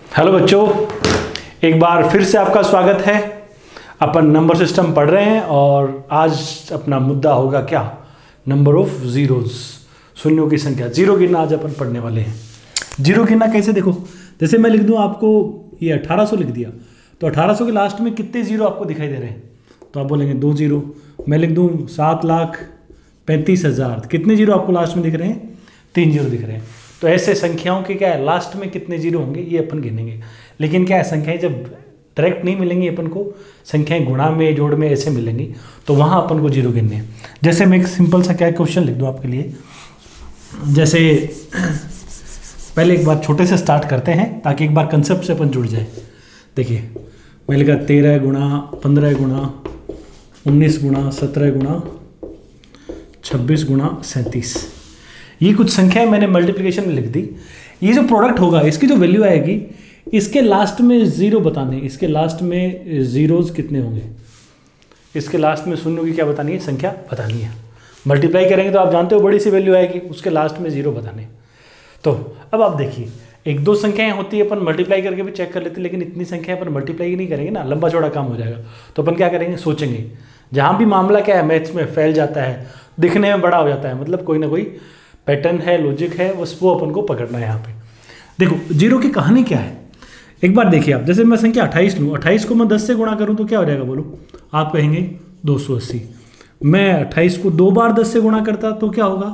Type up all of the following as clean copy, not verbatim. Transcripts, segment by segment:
Hello बच्चों, एक बार फिर से आपका स्वागत है। अपन नंबर सिस्टम पढ़ रहे हैं और आज अपना मुद्दा होगा क्या? नंबर ऑफ जीरोज, शून्यों की संख्या। जीरो गिनना आज अपन पढ़ने वाले हैं। जीरो गिनना कैसे? देखो, जैसे मैं लिख दूं आपको ये 1800 लिख दिया, तो 1800 के लास्ट में कितने जीरो आपको दिखाई दे रहे हैं? तो आप बोलेंगे 2 जीरो। मैं लिख दूं 7,35,000, कितने जीरो आपको लास्ट में दिख रहे हैं? 3 जीरो दिख रहे हैं। तो ऐसे संख्याओं के क्या है, लास्ट में कितने जीरो होंगे ये अपन गिनेंगे। लेकिन क्या है, संख्याएं जब डायरेक्ट नहीं मिलेंगी अपन को, संख्याएं गुणा में जोड़ में ऐसे मिलेंगी, तो वहाँ अपन को जीरो गिनने हैं। जैसे मैं एक सिंपल सा क्या क्वेश्चन लिख दूँ आपके लिए। जैसे पहले एक बार छोटे से स्टार्ट करते हैं ताकि एक बार कंसेप्ट से अपन जुड़ जाए। देखिए, मैं लिखा 13 गुणा 15 गुणा 19 गुणा 17 गुणा 26 गुणा 37। ये कुछ संख्याएं मैंने मल्टीप्लिकेशन में लिख दी। ये जो प्रोडक्ट होगा, इसकी जो वैल्यू आएगी, इसके लास्ट में जीरो बताने, इसके लास्ट में जीरोज कितने होंगे, इसके लास्ट में शून्यों की क्या बतानी है, संख्या बतानी है। मल्टीप्लाई करेंगे तो आप जानते हो बड़ी सी वैल्यू आएगी, उसके लास्ट में जीरो बताने। तो अब आप देखिए, एक दो संख्याएं होती है अपन मल्टीप्लाई करके भी चेक कर लेते हैं, लेकिन इतनी संख्याएं अपन मल्टीप्लाई नहीं करेंगे ना, लंबा चौड़ा काम हो जाएगा। तो अपन क्या करेंगे, सोचेंगे। जहाँ भी मामला क्या है, मैथ्स में फैल जाता है, दिखने में बड़ा हो जाता है, मतलब कोई ना कोई पैटर्न है, लॉजिक है, बस वो अपन को पकड़ना है। यहाँ पे देखो, जीरो की कहानी क्या है, एक बार देखिए आप। जैसे मैं संख्या 28 लूँ, 28 को मैं 10 से गुणा करूँ तो क्या हो जाएगा बोलो? आप कहेंगे 280। मैं 28 को 2 बार 10 से गुणा करता तो क्या होगा?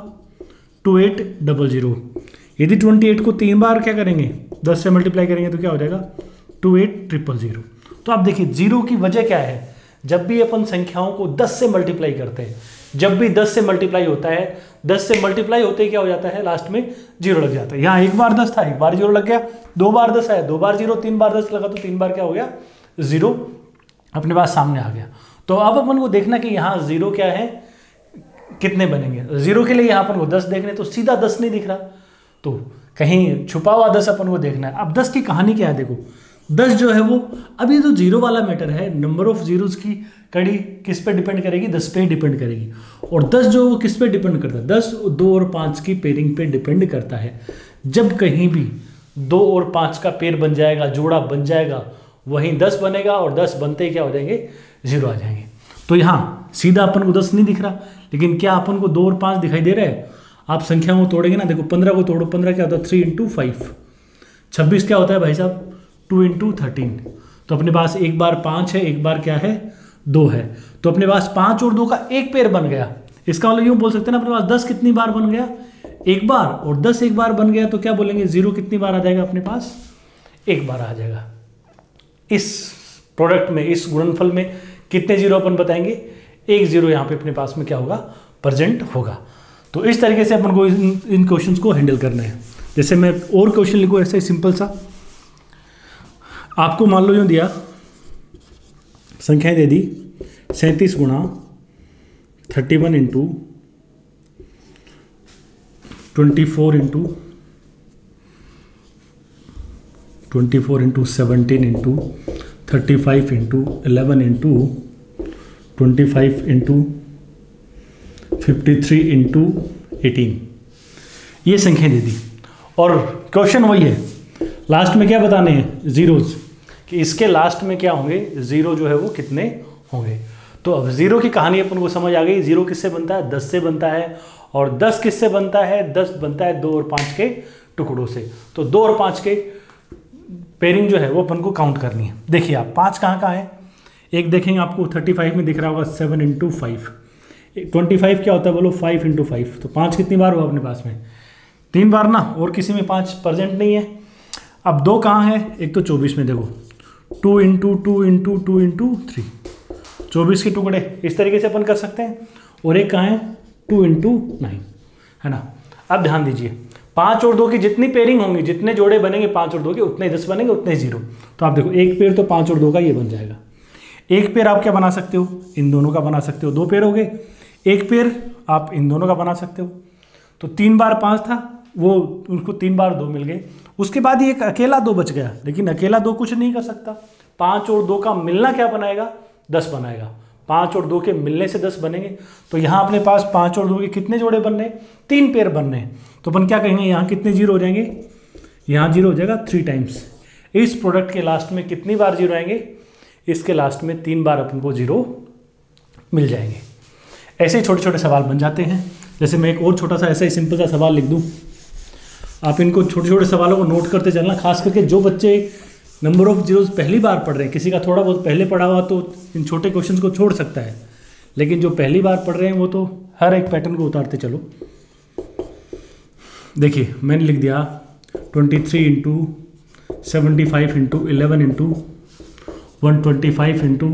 2800। यदि 28 को 3 बार क्या करेंगे, 10 से मल्टीप्लाई करेंगे तो क्या हो जाएगा? 28000। तो आप देखिए, जीरो की वजह क्या है? जब भी अपन संख्याओं को 10 से मल्टीप्लाई करते हैं, जब भी 10 से मल्टीप्लाई होता है, 10 से मल्टीप्लाई होते ही क्या हो जाता है, लास्ट में जीरो लग जाता है। यहाँ एक बार 10 था, एक बार जीरो लग गया, 2 बार 10 आया, 2 बार जीरो, 3 बार 10 लगा तो 3 बार क्या हो गया, जीरो अपने पास सामने आ गया। तो अब अपन को देखना कि यहाँ जीरो क्या है, कितने बनेंगे। जीरो के लिए यहाँ अपन को 10 देखने, तो सीधा 10 नहीं दिख रहा, तो कहीं छुपा हुआ 10 अपन को देखना है। अब 10 की कहानी क्या है, देखो 10 जो है वो, अभी जो जीरो वाला मैटर है, नंबर ऑफ जीरोस की कड़ी किस पे डिपेंड करेगी? 10 पे डिपेंड करेगी। और 10 जो वो किस पे डिपेंड करता है? 10, 2 और 5 की पेयरिंग पे डिपेंड करता है। जब कहीं भी 2 और 5 का पेयर बन जाएगा, जोड़ा बन जाएगा, वहीं 10 बनेगा, और 10 बनते ही क्या हो जाएंगे, जीरो आ जाएंगे। तो यहाँ सीधा अपन को 10 नहीं दिख रहा, लेकिन क्या अपन को 2 और 5 दिखाई दे रहा है? आप संख्याओं को तोड़ेंगे ना, देखो 15 को तोड़ो, 15 क्या होता है? 3 × 5। 26 क्या होता है भाई साहब? 2 × 13। तो अपने पास एक बार 5 है, एक बार क्या है, 2 है। तो अपने पास 5 और 2 का एक पेयर बन गया। इसका मतलब यूँ बोल सकते हैं ना, अपने पास 10 कितनी बार बन गया? एक बार। और 10 एक बार बन गया तो क्या बोलेंगे, जीरो कितनी बार आ जाएगा अपने पास? एक बार आ जाएगा। इस प्रोडक्ट में, इस गुणनफल में कितने जीरो अपन बताएंगे? एक जीरो यहाँ पे अपने पास में क्या होगा, प्रेजेंट होगा। तो इस तरीके से अपन को इन क्वेश्चंस को हैंडल करना है। जैसे मैं और क्वेश्चन लिखूँ ऐसे सिंपल सा, आपको मान लो यूँ दिया, संख्याएं दे दी 37 गुणा 31 into 24 into 17 into 35 into 11 into 25 into 53 into 18, ये संख्या दे दी। और क्वेश्चन वही है, लास्ट में क्या बताने हैं, जीरोज, कि इसके लास्ट में क्या होंगे, जीरो जो है वो कितने होंगे। तो अब जीरो की कहानी अपन को समझ आ गई। जीरो किससे बनता है? 10 से बनता है। और 10 किससे बनता है? 10 बनता है 2 और 5 के टुकड़ों से। तो 2 और 5 के पेयरिंग जो है वो अपन को काउंट करनी है। देखिए आप, 5 कहाँ है? एक देखेंगे आपको 35 में दिख रहा होगा 7 × 5। 25 क्या होता है बोलो? 5 × 5। तो 5 कितनी बार हुआ अपने पास में? 3 बार ना, और किसी में 5 प्रेजेंट नहीं है। अब 2 कहाँ है? एक तो 24 में देखो, 2 × 2 × 2 × 3, 24 के टुकड़े इस तरीके से अपन कर सकते हैं। और एक कहाँ है? 2 × 9, है ना। अब ध्यान दीजिए, 5 और 2 की जितनी पेयरिंग होंगी, जितने जोड़े बनेंगे 5 और 2 के, उतने 10 बनेंगे, उतने जीरो। तो आप देखो, एक पेयर तो 5 और 2 का ये बन जाएगा। एक पेयर आप क्या बना सकते हो? इन दोनों का बना सकते हो। 2 पेयर हो गए। एक पेयर आप इन दोनों का बना सकते हो। तो 3 बार 5 था, वो उनको 3 बार 2 मिल गए। उसके बाद ये एक अकेला 2 बच गया, लेकिन अकेला 2 कुछ नहीं कर सकता। 5 और 2 का मिलना क्या बनाएगा? 10 बनाएगा। 5 और 2 के मिलने से 10 बनेंगे। तो यहाँ अपने पास 5 और 2 के कितने जोड़े बन रहे हैं? 3 पेयर बन रहे हैं। तो अपन क्या कहेंगे, यहाँ कितने जीरो हो जाएंगे? यहाँ जीरो हो जाएगा 3 टाइम्स। इस प्रोडक्ट के लास्ट में कितनी बार जीरो आएंगे, इसके लास्ट में 3 बार अपन को जीरो मिल जाएंगे। ऐसे छोटे छोटे सवाल बन जाते हैं। जैसे मैं एक और छोटा सा ऐसा ही सिंपल सा सवाल लिख दूं, आप इनको छोटे छोटे सवालों को नोट करते चलना। खास करके जो बच्चे नंबर ऑफ जीरोज पहली बार पढ़ रहे हैं, किसी का थोड़ा बहुत पहले पढ़ा हुआ तो इन छोटे क्वेश्चन को छोड़ सकता है, लेकिन जो पहली बार पढ़ रहे हैं वो तो हर एक पैटर्न को उतारते चलो। देखिए मैंने लिख दिया 23 into 75 into 11 into 125 into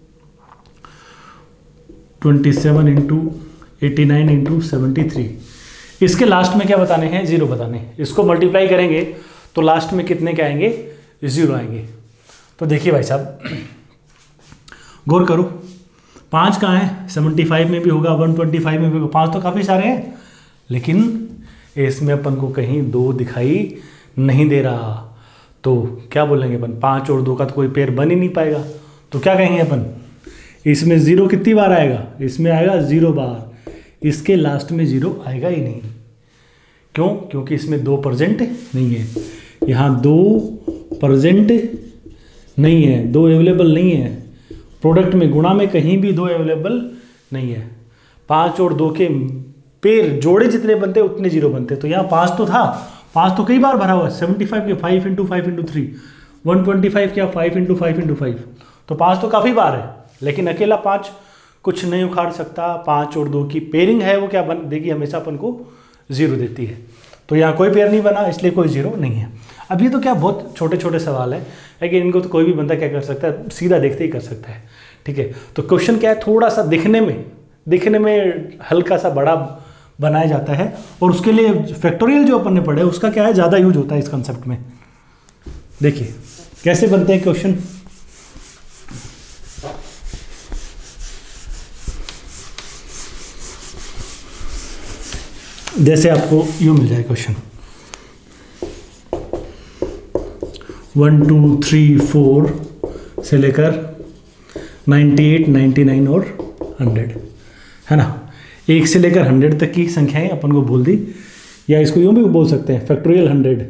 27 into 89 into 73। इसके लास्ट में क्या बताने हैं, जीरो बताने हैं। इसको मल्टीप्लाई करेंगे तो लास्ट में कितने क्या आएंगे, जीरो आएंगे। तो देखिए भाई साहब गौर करो, 5 कहाँ है, 75 में भी होगा, 125 में भी होगा, 5 तो काफ़ी सारे हैं, लेकिन इसमें अपन को कहीं 2 दिखाई नहीं दे रहा। तो क्या बोलेंगे अपन, 5 और 2 का तो कोई पेयर बन ही नहीं पाएगा। तो क्या कहेंगे अपन, इसमें ज़ीरो कितनी बार आएगा, इसमें आएगा 0 बार, इसके लास्ट में 0 आएगा ही नहीं। क्यों, क्योंकि इसमें 2 प्रेजेंट नहीं है, यहाँ 2 प्रेजेंट नहीं है, 2 अवेलेबल नहीं है। प्रोडक्ट में गुणा में कहीं भी 2 अवेलेबल नहीं है। 5 और 2 के पेयर जोड़े जितने बनते उतने 0 बनते। तो यहाँ 5 तो था, 5 तो कई बार भरा हुआ है, 75 के 5 इंटू 5 इंटू 3, 125 क्या 5 इंटू 5 इंटू 5, तो 5 तो काफ़ी बार है, लेकिन अकेला 5 कुछ नहीं उखाड़ सकता। 5 और 2 की पेयरिंग है वो क्या बन देगी, हमेशा अपन को 0 देती है। तो यहाँ कोई पेयर नहीं बना, इसलिए कोई 0 नहीं है। अब ये तो क्या बहुत छोटे छोटे सवाल है, लेकिन इनको तो कोई भी बंदा क्या कर सकता है, सीधा देखते ही कर सकता है। ठीक है, तो क्वेश्चन क्या है, थोड़ा सा दिखने में हल्का सा बड़ा बनाया जाता है, और उसके लिए फैक्टोरियल जो अपन ने पढ़े उसका क्या है, ज़्यादा यूज होता है इस कंसेप्ट में। देखिए कैसे बनते हैं क्वेश्चन। जैसे आपको यूँ मिल जाए क्वेश्चन 1 2 3 4 से लेकर 98 99 और 100 है ना, 1 से लेकर 100 तक की संख्याएं अपन को बोल दी, या इसको यूँ भी बोल सकते हैं फैक्टोरियल 100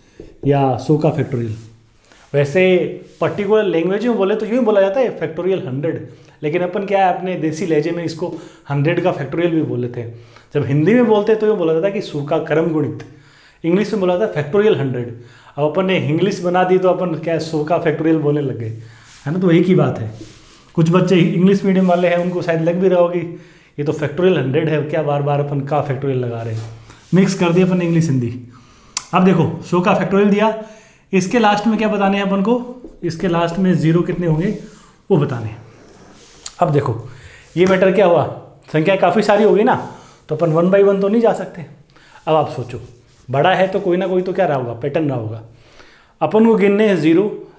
या 100 का फैक्टोरियल। वैसे पर्टिकुलर लैंग्वेज में बोले तो यूँ बोला जाता है फैक्टोरियल 100, लेकिन अपन क्या है अपने देसी लहजे में इसको 100 का फैक्टोरियल भी बोल लेते हैं। जब हिंदी में बोलते हैं तो यूँ बोला जाता है कि 100 का क्रम गुणित, इंग्लिश में बोला जाता है फैक्टोरियल 100। अब अपन ने इंग्लिश बना दी तो अपन क्या 100 का फैक्टोरियल बोलने लग गए, है ना। तो एक ही बात है, कुछ बच्चे इंग्लिश मीडियम वाले हैं उनको शायद लग भी रहा होगी ये तो फैक्टोरियल 100 है, क्या बार बार अपन का फैक्टोरियल लगा रहे हैं, मिक्स कर दिया अपन इंग्लिश हिंदी। अब देखो 100 का फैक्टोरियल दिया, इसके लास्ट में क्या बताने हैं अपन को, इसके लास्ट में 0 कितने होंगे वो बताने हैं। अब देखो ये मैटर क्या हुआ, संख्या काफ़ी सारी होगी ना, तो अपन 1 बाई 1 तो नहीं जा सकते। अब आप सोचो बड़ा है तो कोई ना कोई तो क्या रहा होगा, पैटर्न रहा होगा। अपन को गिनने हैं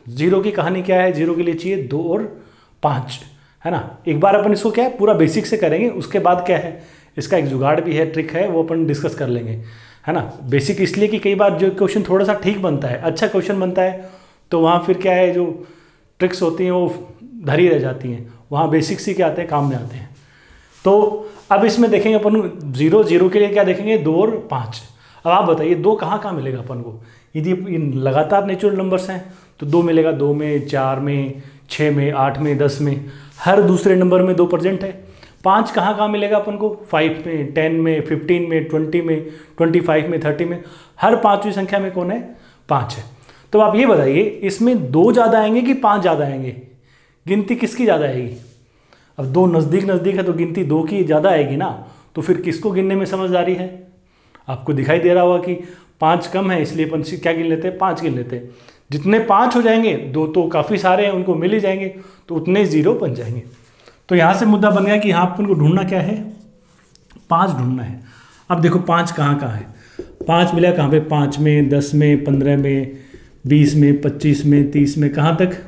0 की कहानी क्या है, 0 के लिए चाहिए 2 और 5, है ना। एक बार अपन इसको क्या है पूरा बेसिक से करेंगे, उसके बाद क्या है इसका एक जुगाड़ भी है, ट्रिक है, वो अपन डिस्कस कर लेंगे, है ना। बेसिक इसलिए कि कई बार जो क्वेश्चन थोड़ा सा ठीक बनता है, अच्छा क्वेश्चन बनता है, तो वहाँ फिर क्या है जो ट्रिक्स होती हैं वो धरी रह जाती हैं, वहाँ बेसिक्स ही क्या आते हैं काम में आते हैं। तो अब इसमें देखेंगे अपन 0 के लिए क्या देखेंगे 2 और 5। अब आप बताइए 2 कहाँ कहाँ मिलेगा अपन को, यदि लगातार नेचुरल नंबर्स हैं तो 2 मिलेगा, 2 में 4 में 6 में 8 में 10 में, हर दूसरे नंबर में 2 प्रेजेंट है। 5 कहाँ कहाँ मिलेगा अपन को, 5 में 10 में 15 में 20 में 25 में 30 में, हर 5वीं संख्या में कौन है 5 है। तो आप ये बताइए इसमें 2 ज़्यादा आएंगे कि 5 ज़्यादा आएंगे, गिनती किसकी ज़्यादा आएगी। अब 2 नज़दीक है तो गिनती 2 की ज़्यादा आएगी ना, तो फिर किसको गिनने में समझदारी है। आपको दिखाई दे रहा होगा कि 5 कम है इसलिए अपन क्या गिन लेते हैं, 5 गिन लेते हैं। जितने 5 हो जाएंगे, 2 तो काफ़ी सारे हैं उनको मिल ही जाएंगे, तो उतने 0 बन जाएंगे। तो यहाँ से मुद्दा बन गया कि यहाँ अपन को ढूंढना क्या है, 5 ढूंढना है। अब देखो 5 कहाँ कहाँ है, 5 मिला कहाँ पे, 5 में 10 में 15 में 20 में 25 में 30 में, कहाँ तक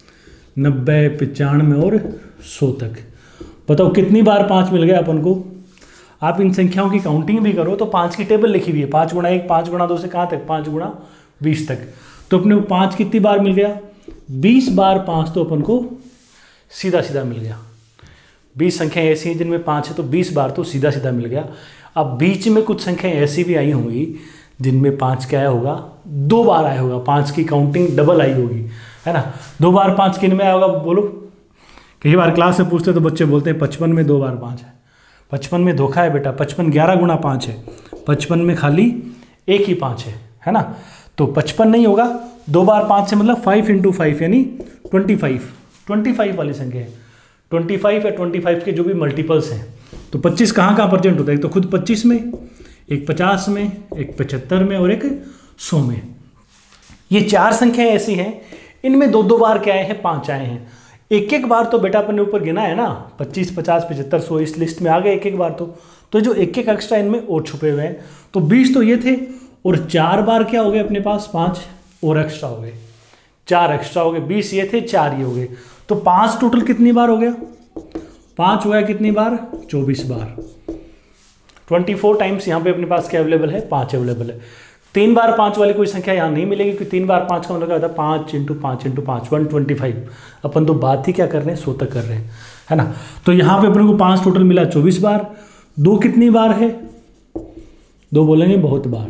90 95 और 100 तक। बताओ कितनी बार 5 मिल गया अपन को। आप इन संख्याओं की काउंटिंग भी करो तो 5 की टेबल लिखी हुई है, 5 गुणा 1 5 गुणा 2 से कहाँ तक 5 गुणा 20 तक। तो अपने को 5 कितनी बार मिल गया, 20 बार 5 तो अपन को सीधा सीधा मिल गया। 20 संख्याएं ऐसी हैं जिनमें 5 है तो 20 बार तो सीधा सीधा मिल गया। अब बीच में कुछ संख्याएं ऐसी भी आई होंगी जिनमें 5 क्या होगा 2 बार आया होगा, 5 की काउंटिंग डबल आई होगी, है ना। 2 बार 5 किन में आया होगा बोलो। कई बार क्लास में पूछते तो बच्चे बोलते हैं 55 में 2 बार 5 है। 55 में धोखा है बेटा, 55 11 गुणा 5 है, 55 में खाली एक ही 5 है ना। तो 55 नहीं होगा, 2 बार 5 से मतलब 5 × 5 यानी 25 वाली संख्या है। 25 या 25 के जो भी मल्टीपल्स हैं, तो 25 कहाँ कहाँ प्रेजेंट होता है, एक तो खुद 25 में, एक 50 में, एक 75 में और एक 100 में। ये 4 संख्याएं ऐसी हैं, इनमें 2-2 बार क्या आए हैं, 5 आए हैं। एक बार तो बेटा अपन ने ऊपर गिना है ना, 25, 50, 75, 100 इस लिस्ट में आ गए एक बार तो जो एक एक्स्ट्रा इनमें और छुपे हुए हैं, तो 20 तो ये थे और 4 बार क्या हो गए अपने पास, 5 और एक्स्ट्रा हो गए, 4 एक्स्ट्रा हो गए। 20 ये थे, 4 ये हो गए, तो 5 टोटल कितनी बार हो गया, 5 हो गया कितनी बार, 24 बार। 24 टाइम्स यहाँ पे अपने पास क्या अवेलेबल है, 5 अवेलेबल है। 3 बार 5 वाली कोई संख्या यहाँ नहीं मिलेगी, क्योंकि 3 बार 5 का मतलब क्या होता है, 5 × 5 × 5 125। अपन तो बात ही क्या कर रहे हैं, 100 तक कर रहे हैं, है ना। तो यहाँ पे अपने को 5 टोटल मिला, 24 बार। 2 कितनी बार है, 2 बोलेंगे बहुत बार,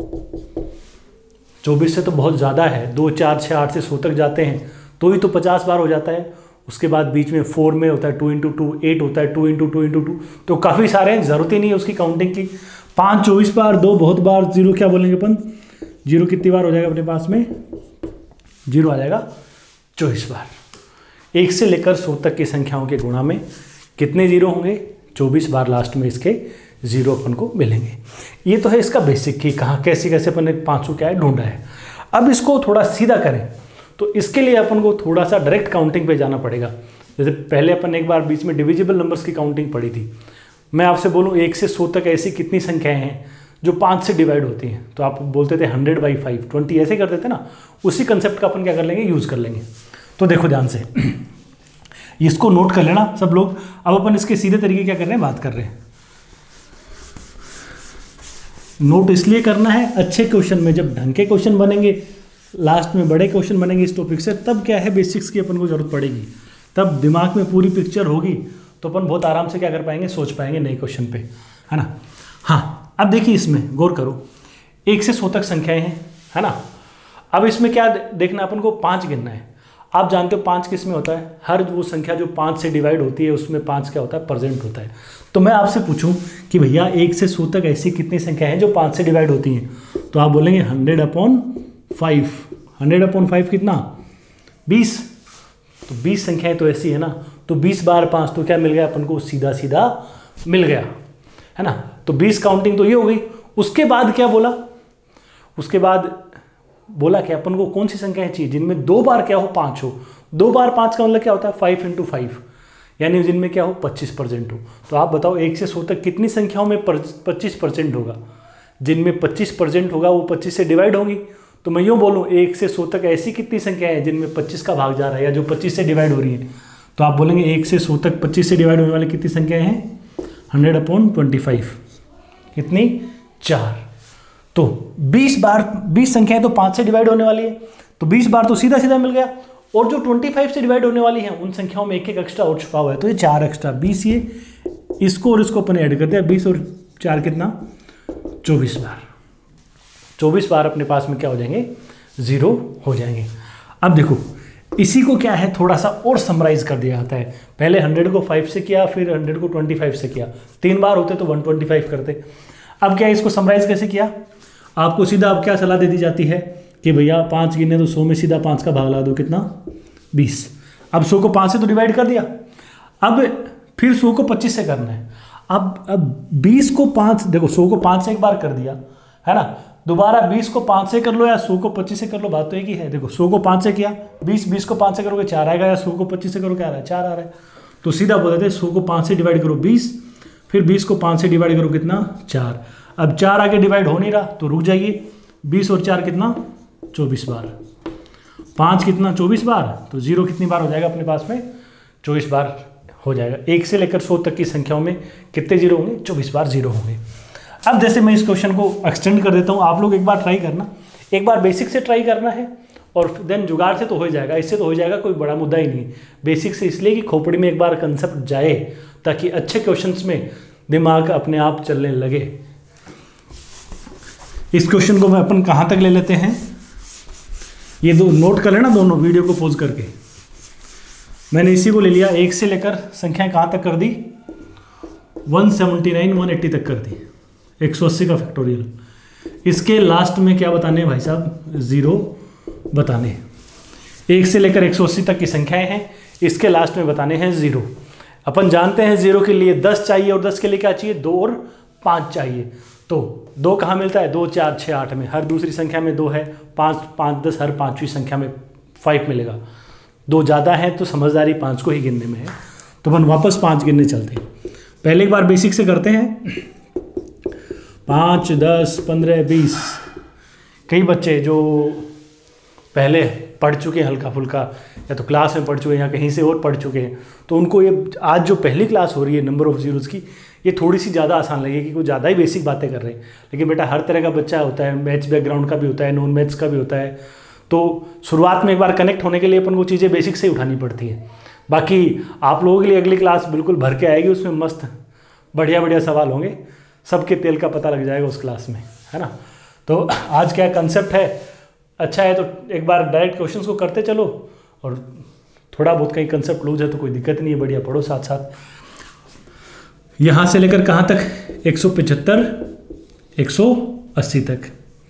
24 से तो बहुत ज़्यादा है। 2, 4, 6, 8 से 100 तक जाते हैं तो ही तो 50 बार हो जाता है। उसके बाद बीच में 4 में होता है 2 × 2, 8 होता है 2 × 2 × 2, तो काफ़ी सारे हैं, ज़रूरत ही नहीं है उसकी काउंटिंग की। 5 24 बार, 2 बहुत बार, 0 क्या बोलेंगे अपन, 0 कितनी बार हो जाएगा अपने पास में, 0 आ जाएगा 24 बार। 1 से लेकर 100 तक की संख्याओं के गुणा में कितने 0 होंगे, 24 बार लास्ट में इसके 0 अपन को मिलेंगे। ये तो है इसका बेसिक कि कहाँ कैसे अपन ने 500 क्या है ढूंढा है। अब इसको थोड़ा सीधा करें तो इसके लिए अपन को थोड़ा सा डायरेक्ट काउंटिंग पे जाना पड़ेगा। जैसे पहले अपन एक बार बीच में डिविजिबल नंबर्स की काउंटिंग पढ़ी थी। मैं आपसे बोलूँ 1 से 100 तक ऐसी कितनी संख्याएं हैं जो 5 से डिवाइड होती हैं, तो आप बोलते थे 100/5, 20 ऐसे करते थे ना। उसी कंसेप्ट का अपन क्या कर लेंगे, यूज़ कर लेंगे। तो देखो ध्यान से इसको नोट कर लेना सब लोग। अब अपन इसके सीधे तरीके क्या कर रहे हैं, बात कर रहे हैं। नोट इसलिए करना है, अच्छे क्वेश्चन में जब ढंग के क्वेश्चन बनेंगे, लास्ट में बड़े क्वेश्चन बनेंगे इस टॉपिक से, तब क्या है बेसिक्स की अपन को जरूरत पड़ेगी, तब दिमाग में पूरी पिक्चर होगी, तो अपन बहुत आराम से क्या कर पाएंगे, सोच पाएंगे नए क्वेश्चन पे, है ना। हाँ, अब देखिए इसमें गौर करो, 1 से 100 तक संख्याएं हैं, है ना। अब इसमें क्या देखना, अपन को 5 गिनना है। आप जानते हो 5 किस में होता है, हर वो संख्या जो 5 से डिवाइड होती है उसमें 5 क्या होता है, प्रेजेंट होता है। तो मैं आपसे पूछूं कि भैया 1 से 100 तक ऐसी कितनी संख्या हैं जो 5 से डिवाइड होती हैं, तो आप बोलेंगे 100/5। 100/5 कितना, 20। तो 20 संख्याएं तो ऐसी है ना, तो 20 बार 5 तो क्या मिल गया अपन को, सीधा सीधा मिल गया, है ना। तो 20 काउंटिंग तो ये हो गई। उसके बाद क्या बोला, उसके बाद बोला कि अपन को कौन सी संख्याएं चाहिए जिनमें 2 बार क्या हो, 5 हो। 2 बार 5 का मतलब क्या होता है, 5 × 5, यानी जिनमें क्या हो, 25% हो। तो आप बताओ 1 से 100 तक कितनी संख्याओं में 25% होगा, जिनमें 25% होगा वो 25 से डिवाइड होंगी। तो मैं यूँ बोलूँ 1 से 100 तक ऐसी कितनी संख्याएं हैं जिनमें 25 का भाग जा रहा है या जो 25 से डिवाइड हो रही है, तो आप बोलेंगे 1 से 100 तक 25 से डिवाइड होने वाली कितनी संख्याएं हैं, 100/25 कितनी, 4। तो 20 बार 20 संख्याएं तो 5 से डिवाइड होने वाली है, तो 20 बार तो सीधा सीधा मिल गया। और जो 25 से डिवाइड होने वाली है उन संख्याओं में एक एक्स्ट्रा और छुपा हुआ है, तो ये 4 एक्स्ट्रा, 20 ये इसको और इसको अपन ऐड कर दिया, 20 और 4 कितना, 24 बार। 24 बार अपने पास में क्या हो जाएंगे, 0 हो जाएंगे। अब देखो इसी को क्या है थोड़ा सा और समराइज कर दिया जाता है। पहले 100 को 5 से किया, फिर 100 को 25 से किया, 3 बार होते तो 125 करते। अब क्या इसको समराइज कैसे किया, आपको सीधा अब क्या सलाह दे दी जाती है कि भैया 5 गिने तो 100 में सीधा 5 का भाग ला दो, कितना, 20। अब 100 को 5 से तो डिवाइड कर दिया, अब फिर 100 को 25 से करना है। अब 20 को 5, देखो 100 को 5 से एक बार कर दिया, है ना, दोबारा 20 को 5 से कर लो या 100 को 25 से कर लो, बात तो एक ही है। देखो 100 को 5 से किया, 20 को 5 से करोगे 4 आएगा, या 100 को 25 से करो क्या आ रहा है, 4 आ रहा है। तो सीधा बोल देते 100 को 5 से डिवाइड करो 20, फिर 20 को 5 से डिवाइड करो कितना, 4। अब 4 आगे डिवाइड हो नहीं रहा तो रुक जाइए, 20 और 4 कितना, 24 बार, 5 कितना, 24 बार, तो 0 कितनी बार हो जाएगा अपने पास में, 24 बार हो जाएगा। 1 से लेकर 100 तक की संख्याओं में कितने 0 होंगे, 24 बार 0 होंगे। अब जैसे मैं इस क्वेश्चन को एक्सटेंड कर देता हूँ, आप लोग एक बार ट्राई करना, एक बार बेसिक से ट्राई करना है और देन जुगाड़ से तो हो जाएगा, इससे तो हो जाएगा, कोई बड़ा मुद्दा ही नहीं। बेसिक से इसलिए कि खोपड़ी में एक बार कंसेप्ट जाए ताकि अच्छे क्वेश्चंस में दिमाग अपने आप चलने लगे। इस क्वेश्चन को मैं अपन कहाँ तक ले लेते हैं, ये दो नोट कर लेना दोनों वीडियो को पॉज करके। मैंने इसी को ले लिया, 1 से लेकर संख्याएं कहाँ तक कर दी, 179 180 तक कर दी, 180 का फैक्टोरियल। इसके लास्ट में क्या बताने हैं भाई साहब, 0 बताने हैं। 1 से लेकर 180 तक की संख्याएं हैं, इसके लास्ट में बताने हैं 0। अपन जानते हैं 0 के लिए 10 चाहिए और 10 के लिए क्या चाहिए, 2 और 5 चाहिए। तो 2 कहाँ मिलता है, 2 4 6 8 में, हर दूसरी संख्या में 2 है, 5 5 10, हर पांचवी संख्या में 5 मिलेगा। 2 ज़्यादा है तो समझदारी 5 को ही गिनने में है, तो अपन वापस 5 गिनने चलते हैं। पहले एक बार बेसिक से करते हैं, 5 10 15 20। कई बच्चे जो पहले पढ़ चुके हैं हल्का फुल्का, या तो क्लास में पढ़ चुके हैं या कहीं से और पढ़ चुके हैं, तो उनको ये आज जो पहली क्लास हो रही है नंबर ऑफ जीरोज़ की, ये थोड़ी सी ज़्यादा आसान लगेगी, कुछ ज़्यादा ही बेसिक बातें कर रहे हैं। लेकिन बेटा हर तरह का बच्चा होता है, मैथ्स बैकग्राउंड का भी होता है, नॉन मैथ्स का भी होता है, तो शुरुआत में एक बार कनेक्ट होने के लिए अपन को चीज़ें बेसिक से ही उठानी पड़ती है। बाकी आप लोगों के लिए अगली क्लास बिल्कुल भर के आएगी, उसमें मस्त बढ़िया बढ़िया सवाल होंगे, सबके तेल का पता लग जाएगा उस क्लास में, है ना। तो आज क्या कंसेप्ट है, अच्छा है तो एक बार डायरेक्ट क्वेश्चंस को करते चलो, और थोड़ा बहुत कहीं कंसेप्ट लूज है तो कोई दिक्कत नहीं है, बढ़िया पढ़ो साथ साथ। यहाँ से लेकर कहाँ तक, 175 180 तक,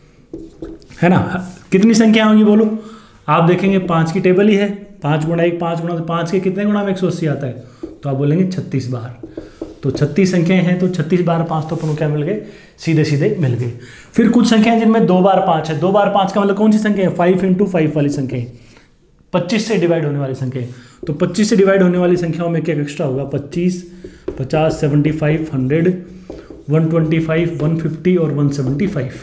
है ना। कितनी संख्या होंगी बोलो, आप देखेंगे 5 की टेबल ही है, 5 गुणा 1 5 गुणा, तो 5 के कितने गुणा में 180 आता है, तो आप बोलेंगे 36 बार। तो 36 संख्याएं हैं, तो 36 बार 5 तो अपन को क्या मिल गए, सीधे सीधे मिल गए। फिर कुछ संख्याएं जिनमें 2 बार 5 है, 2 बार 5 का मतलब कौन सी संख्या है, 5 × 5 वाली संख्या, 25 से डिवाइड होने वाली संख्या। तो 25 से डिवाइड होने वाली संख्याओं में क्या एक्स्ट्रा होगा, 25 50 75 100 125 150 और 175।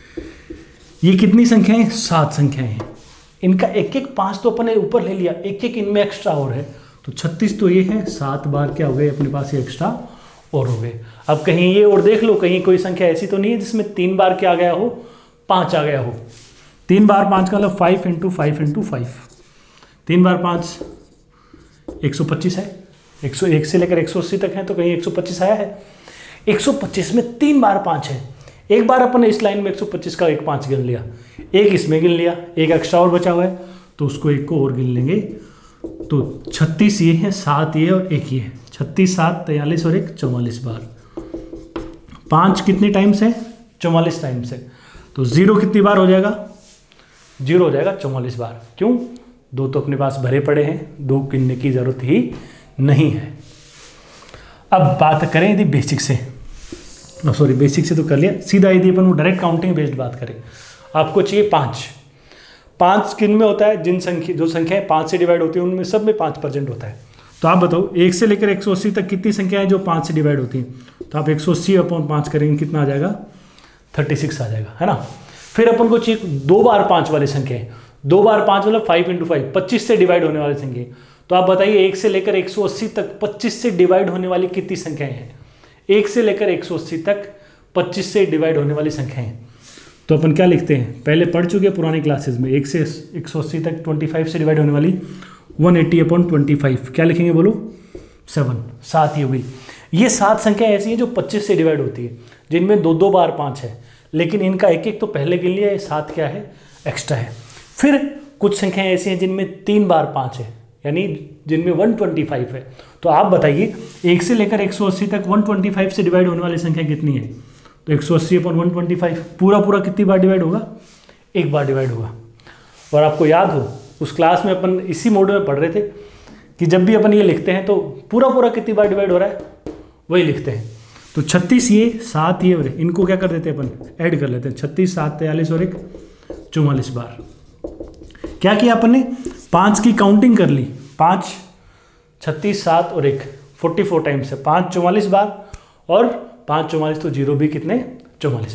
ये कितनी संख्याएं, 7 संख्याएं हैं। इनका एक एक 5 तो अपने ऊपर ले लिया, एक एक इनमें एक्स्ट्रा और है, तो 36 तो ये है, 7 बार क्या हो गए अपने पास ये एक्स्ट्रा और हो गए। अब कहीं ये और देख लो, कहीं कोई संख्या ऐसी तो नहीं है जिसमें 3 बार क्या आ गया हो, 5 आ गया हो। 3 बार 5 का मतलब 5 × 5 × 5, 3 बार 5 125 है, 101 से लेकर 180 तक है, तो कहीं 125 आया है। 125 में 3 बार 5 है, एक बार अपन ने इस लाइन में 125 का एक 5 गिन लिया, एक इसमें गिन लिया, एक एक्स्ट्रा और बचा हुआ है, तो उसको एक को और गिन लेंगे। तो 36 ये है, 7 ये और 1 ये है, 36 7 43 और 1 44 बार। 5 कितने टाइम्स है, 44 टाइम्स है, तो 0 कितनी बार हो जाएगा, 0 हो जाएगा 44 बार। क्यों, 2 तो अपने पास भरे पड़े हैं, 2 गिनने की जरूरत ही नहीं है। अब बात करें यदि बेसिक से, सॉरी बेसिक से तो कर लिया, सीधा यदि अपन डायरेक्ट काउंटिंग बेस्ड बात करें, आपको चाहिए 5 किन में होता है, जो संख्याएं 5 से डिवाइड होती है उनमें सब में 5% होता है। तो आप बताओ 1 से लेकर 180 तक कितनी संख्या है जो 5 से डिवाइड होती हैं, तो आप 180/5 करेंगे, कितना आ जाएगा, 36 आ जाएगा, है ना। फिर अपन को चाहिए 2 बार 5 वाली संख्या है, 2 बार 5 मतलब 5 × 5, 25 से डिवाइड होने वाली संख्या। तो आप बताइए 1 से लेकर 180 तक 25 से डिवाइड होने वाली कितनी संख्याएं हैं, 1 से लेकर 180 तक 25 से डिवाइड होने वाली संख्याएं। तो अपन क्या लिखते हैं, पहले पढ़ चुके पुरानी क्लासेस में, 1 से 180 तक 25 से डिवाइड होने वाली 180/25, क्या लिखेंगे बोलो, 7 ही हुई। ये 7 संख्या ऐसी हैं जो 25 से डिवाइड होती है, जिनमें 2 बार 5 है, लेकिन इनका एक एक तो पहले गिन लिया, 7 क्या है, एक्स्ट्रा है। फिर कुछ संख्याएं ऐसी हैं जिनमें 3 बार 5 है, यानी जिनमें 125 है। तो आप बताइए 1 से लेकर 180 तक 125 से डिवाइड होने वाली संख्या कितनी है, तो 180/125 पूरा कितनी बार डिवाइड होगा, 1 बार डिवाइड होगा। और आपको याद हो उस क्लास में अपन इसी मोड में पढ़ रहे थे कि जब भी अपन ये लिखते हैं तो पूरा कितनी बार डिवाइड हो रहा है वही लिखते हैं। तो 36 ये, 7 ये और इनको क्या कर देते हैं अपन, ऐड कर लेते हैं, 36 7 43 और 1 44 बार। क्या किया अपन ने, 5 की काउंटिंग कर ली, 5 36 7 और 1 44 टाइम्स है, 5 44 बार, और 5 44 तो 0 भी कितने, 44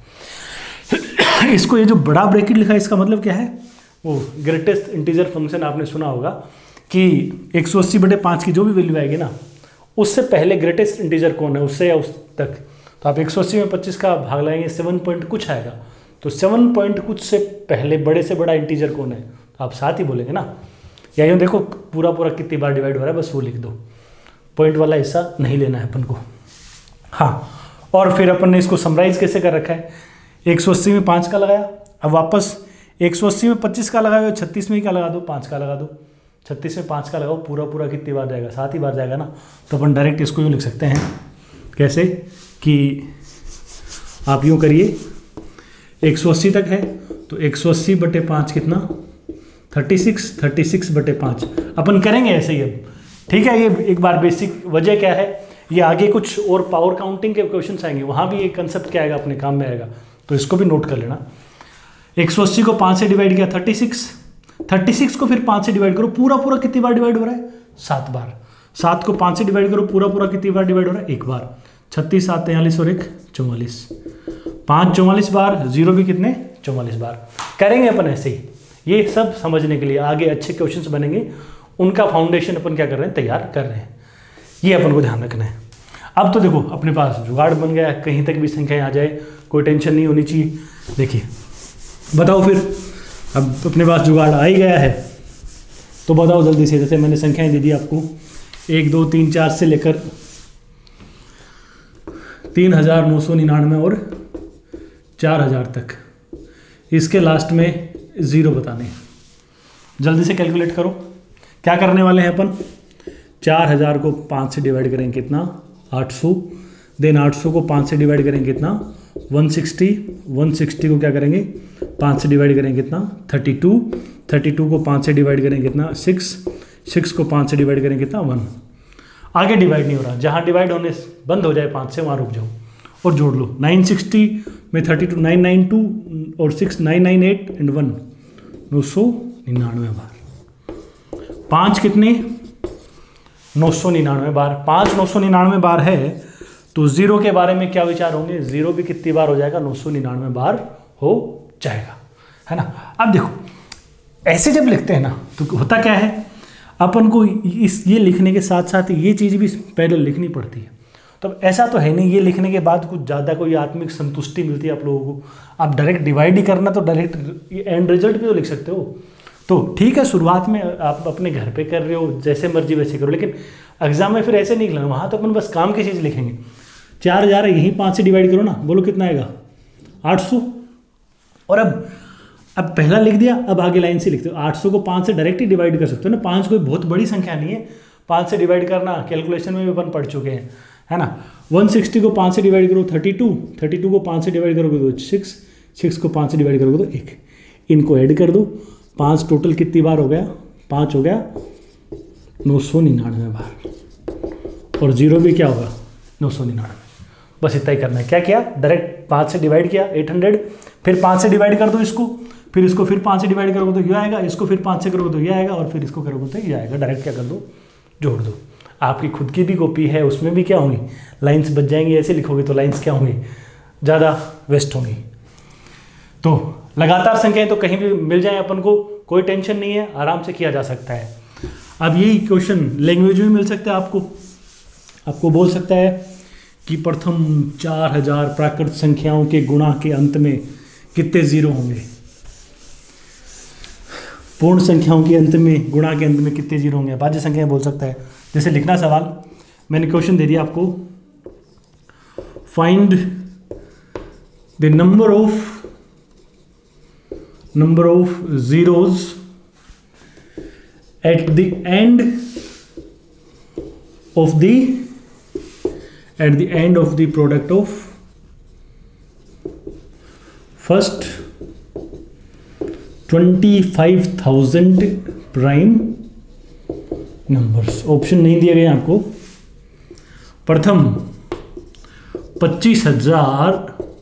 बार। इसको ये जो बड़ा ब्रैकेट लिखा है इसका मतलब क्या है, वो ग्रेटेस्ट इंटीजर फंक्शन आपने सुना होगा कि 180/5 की जो भी वैल्यू आएगी ना, उससे पहले ग्रेटेस्ट इंटीजर कौन है, उससे या उस तक। तो आप 180 में 25 का भाग लाएंगे 7 पॉइंट कुछ आएगा, तो 7 पॉइंट कुछ से पहले बड़े से बड़ा इंटीजर कौन है, तो आप 7 ही बोलेंगे ना। या यूँ देखो पूरा कितनी बार डिवाइड हो रहा है बस वो लिख दो, पॉइंट वाला हिस्सा नहीं लेना है अपन को। हाँ, और फिर अपन ने इसको समराइज कैसे कर रखा है, 180 में 5 का लगाया, अब वापस 180 में 25 का लगाओ, 36 में क्या लगा दो, 5 का लगा दो। 36 में 5 का लगाओ, पूरा पूरा कितनी बार जाएगा, 7 ही बार जाएगा ना। तो अपन डायरेक्ट इसको यूँ लिख सकते हैं, कैसे कि आप यूँ करिए 180 तक है तो 180 बटे 5 कितना 36, 36 बटे 5 अपन करेंगे ऐसे ही अब, ठीक है। ये एक बार बेसिक वजह क्या है, ये आगे कुछ और पावर काउंटिंग के क्वेश्चन आएंगे, वहाँ भी ये कंसेप्ट क्या आएगा अपने काम में आएगा, तो इसको भी नोट कर लेना। 180 को 5 से डिवाइड किया 36, 36 को फिर 5 से डिवाइड करो, पूरा पूरा कितनी बार डिवाइड हो रहा है, 7 बार। 7 को 5 से डिवाइड करो, पूरा पूरा कितनी बार डिवाइड हो रहा है, 1 बार। 36 7 43 और 1 44, 5 44 बार, 0 भी कितने 44 बार। करेंगे अपन ऐसे ही, ये सब समझने के लिए आगे अच्छे क्वेश्चंस बनेंगे, उनका फाउंडेशन अपन क्या कर रहे हैं, तैयार कर रहे हैं, ये अपन को ध्यान रखना है। अब तो देखो अपने पास जुगाड़ बन गया है, कहीं तक भी संख्याएं आ जाए कोई टेंशन नहीं होनी चाहिए। देखिए बताओ फिर, अब अपने पास जुगाड़ आ ही गया है तो बताओ जल्दी से। जैसे मैंने संख्याएं दे दी आपको 1 2 3 4 से लेकर 3999 और 4000 तक, इसके लास्ट में 0 बताने हैं। जल्दी से कैलकुलेट करो, क्या करने वाले हैं अपन, 4000 को 5 से डिवाइड करेंगे कितना 800, देन 800 को 5 से डिवाइड करेंगे कितना 160, 160 को क्या करेंगे 5 से डिवाइड करेंगे कितना 32, 32 को 5 से डिवाइड करेंगे कितना 6, 6 को 5 से डिवाइड करेंगे कितना 1। आगे डिवाइड नहीं हो रहा, जहाँ डिवाइड होने बंद हो जाए 5 से वहाँ रुक जाओ और जोड़ लो। 960 में 32 992 और 6 998 एंड 1 999 बार। 5 कितने 999 बार, 5 999 बार है तो 0 के बारे में क्या विचार होंगे, 0 भी कितनी बार हो जाएगा 999 बार हो जाएगा, है ना। अब देखो ऐसे जब लिखते हैं ना तो होता क्या है, अपन को ये लिखने के साथ साथ ये चीज़ भी पहले लिखनी पड़ती है। तो ऐसा तो है नहीं ये लिखने के बाद कुछ ज़्यादा कोई आत्मिक संतुष्टि मिलती है आप लोगों को। आप डायरेक्ट डिवाइड ही करना तो डायरेक्ट एंड रिजल्ट भी तो लिख सकते हो। तो ठीक है शुरुआत में आप अपने घर पे कर रहे हो जैसे मर्जी वैसे करो, लेकिन एग्जाम में फिर ऐसे नहीं लिखना, वहाँ तो अपन बस काम की चीज़ लिखेंगे। 4000 यहीं 5 से डिवाइड करो ना, बोलो कितना आएगा 800। और अब पहला लिख दिया, अब आगे लाइन से लिखते हो। 800 को 5 से डायरेक्ट ही डिवाइड कर सकते हो ना, 5 कोई बहुत बड़ी संख्या नहीं है, 5 से डिवाइड करना कैलकुलेशन में भी अपन पढ़ चुके हैं, है ना। 160 को 5 से डिवाइड करो 32, 32 को 5 से डिवाइड करोगे तो 6, 6 को 5 से डिवाइड करोगे तो 1। इनको ऐड कर दो, 5 टोटल कितनी बार हो गया, 5 हो गया 999 बार, और 0 भी क्या होगा 999। बस इतना ही करना है। क्या किया, डायरेक्ट 5 से डिवाइड किया 800, फिर 5 से डिवाइड कर दो इसको, फिर इसको फिर 5 से डिवाइड करोगे तो ये आएगा, इसको फिर 5 से करोगे तो ये आएगा, और फिर इसको करोगे तो ये आएगा। डायरेक्ट क्या कर दो, जोड़ दो। आपकी खुद की भी कॉपी है, उसमें भी क्या होंगी लाइंस बच जाएंगी। ऐसे लिखोगे तो लाइंस क्या होंगी, ज़्यादा वेस्ट होंगी। तो लगातार संख्याएं तो कहीं भी मिल जाए अपन को, कोई टेंशन नहीं है, आराम से किया जा सकता है। अब यही क्वेश्चन लैंग्वेज में मिल सकता है आपको बोल सकता है कि प्रथम 4000 प्राकृत संख्याओं के गुणा के अंत में कितने 0 होंगे। पूर्ण संख्याओं के अंत में, गुणा के अंत में कितने 0 होंगे, भाज्य संख्याएं बोल सकता है। जैसे लिखना सवाल, मैंने क्वेश्चन दे दिया आपको, find the number of zeros at the end of the product of first 25,000 prime numbers. Option नहीं दिए गए आपको। प्रथम 25,000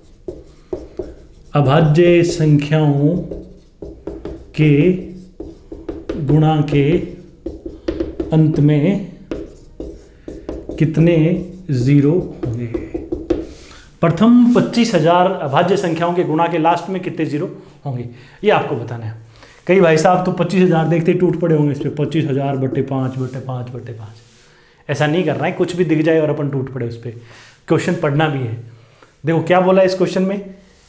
अभाज्य संख्याओं के गुणा के अंत में कितने 0 होंगे। प्रथम 25,000 अभाज्य संख्याओं के गुणा के लास्ट में कितने 0 होंगे, ये आपको बताना है। कई भाई साहब तो 25,000 देखते ही टूट पड़े होंगे इस पर, 25,000 बटे 5 बटे 5 बटे 5। ऐसा नहीं करना है, कुछ भी दिख जाए और अपन टूट पड़े उस पर। क्वेश्चन पढ़ना भी है। देखो क्या बोला है इस क्वेश्चन में,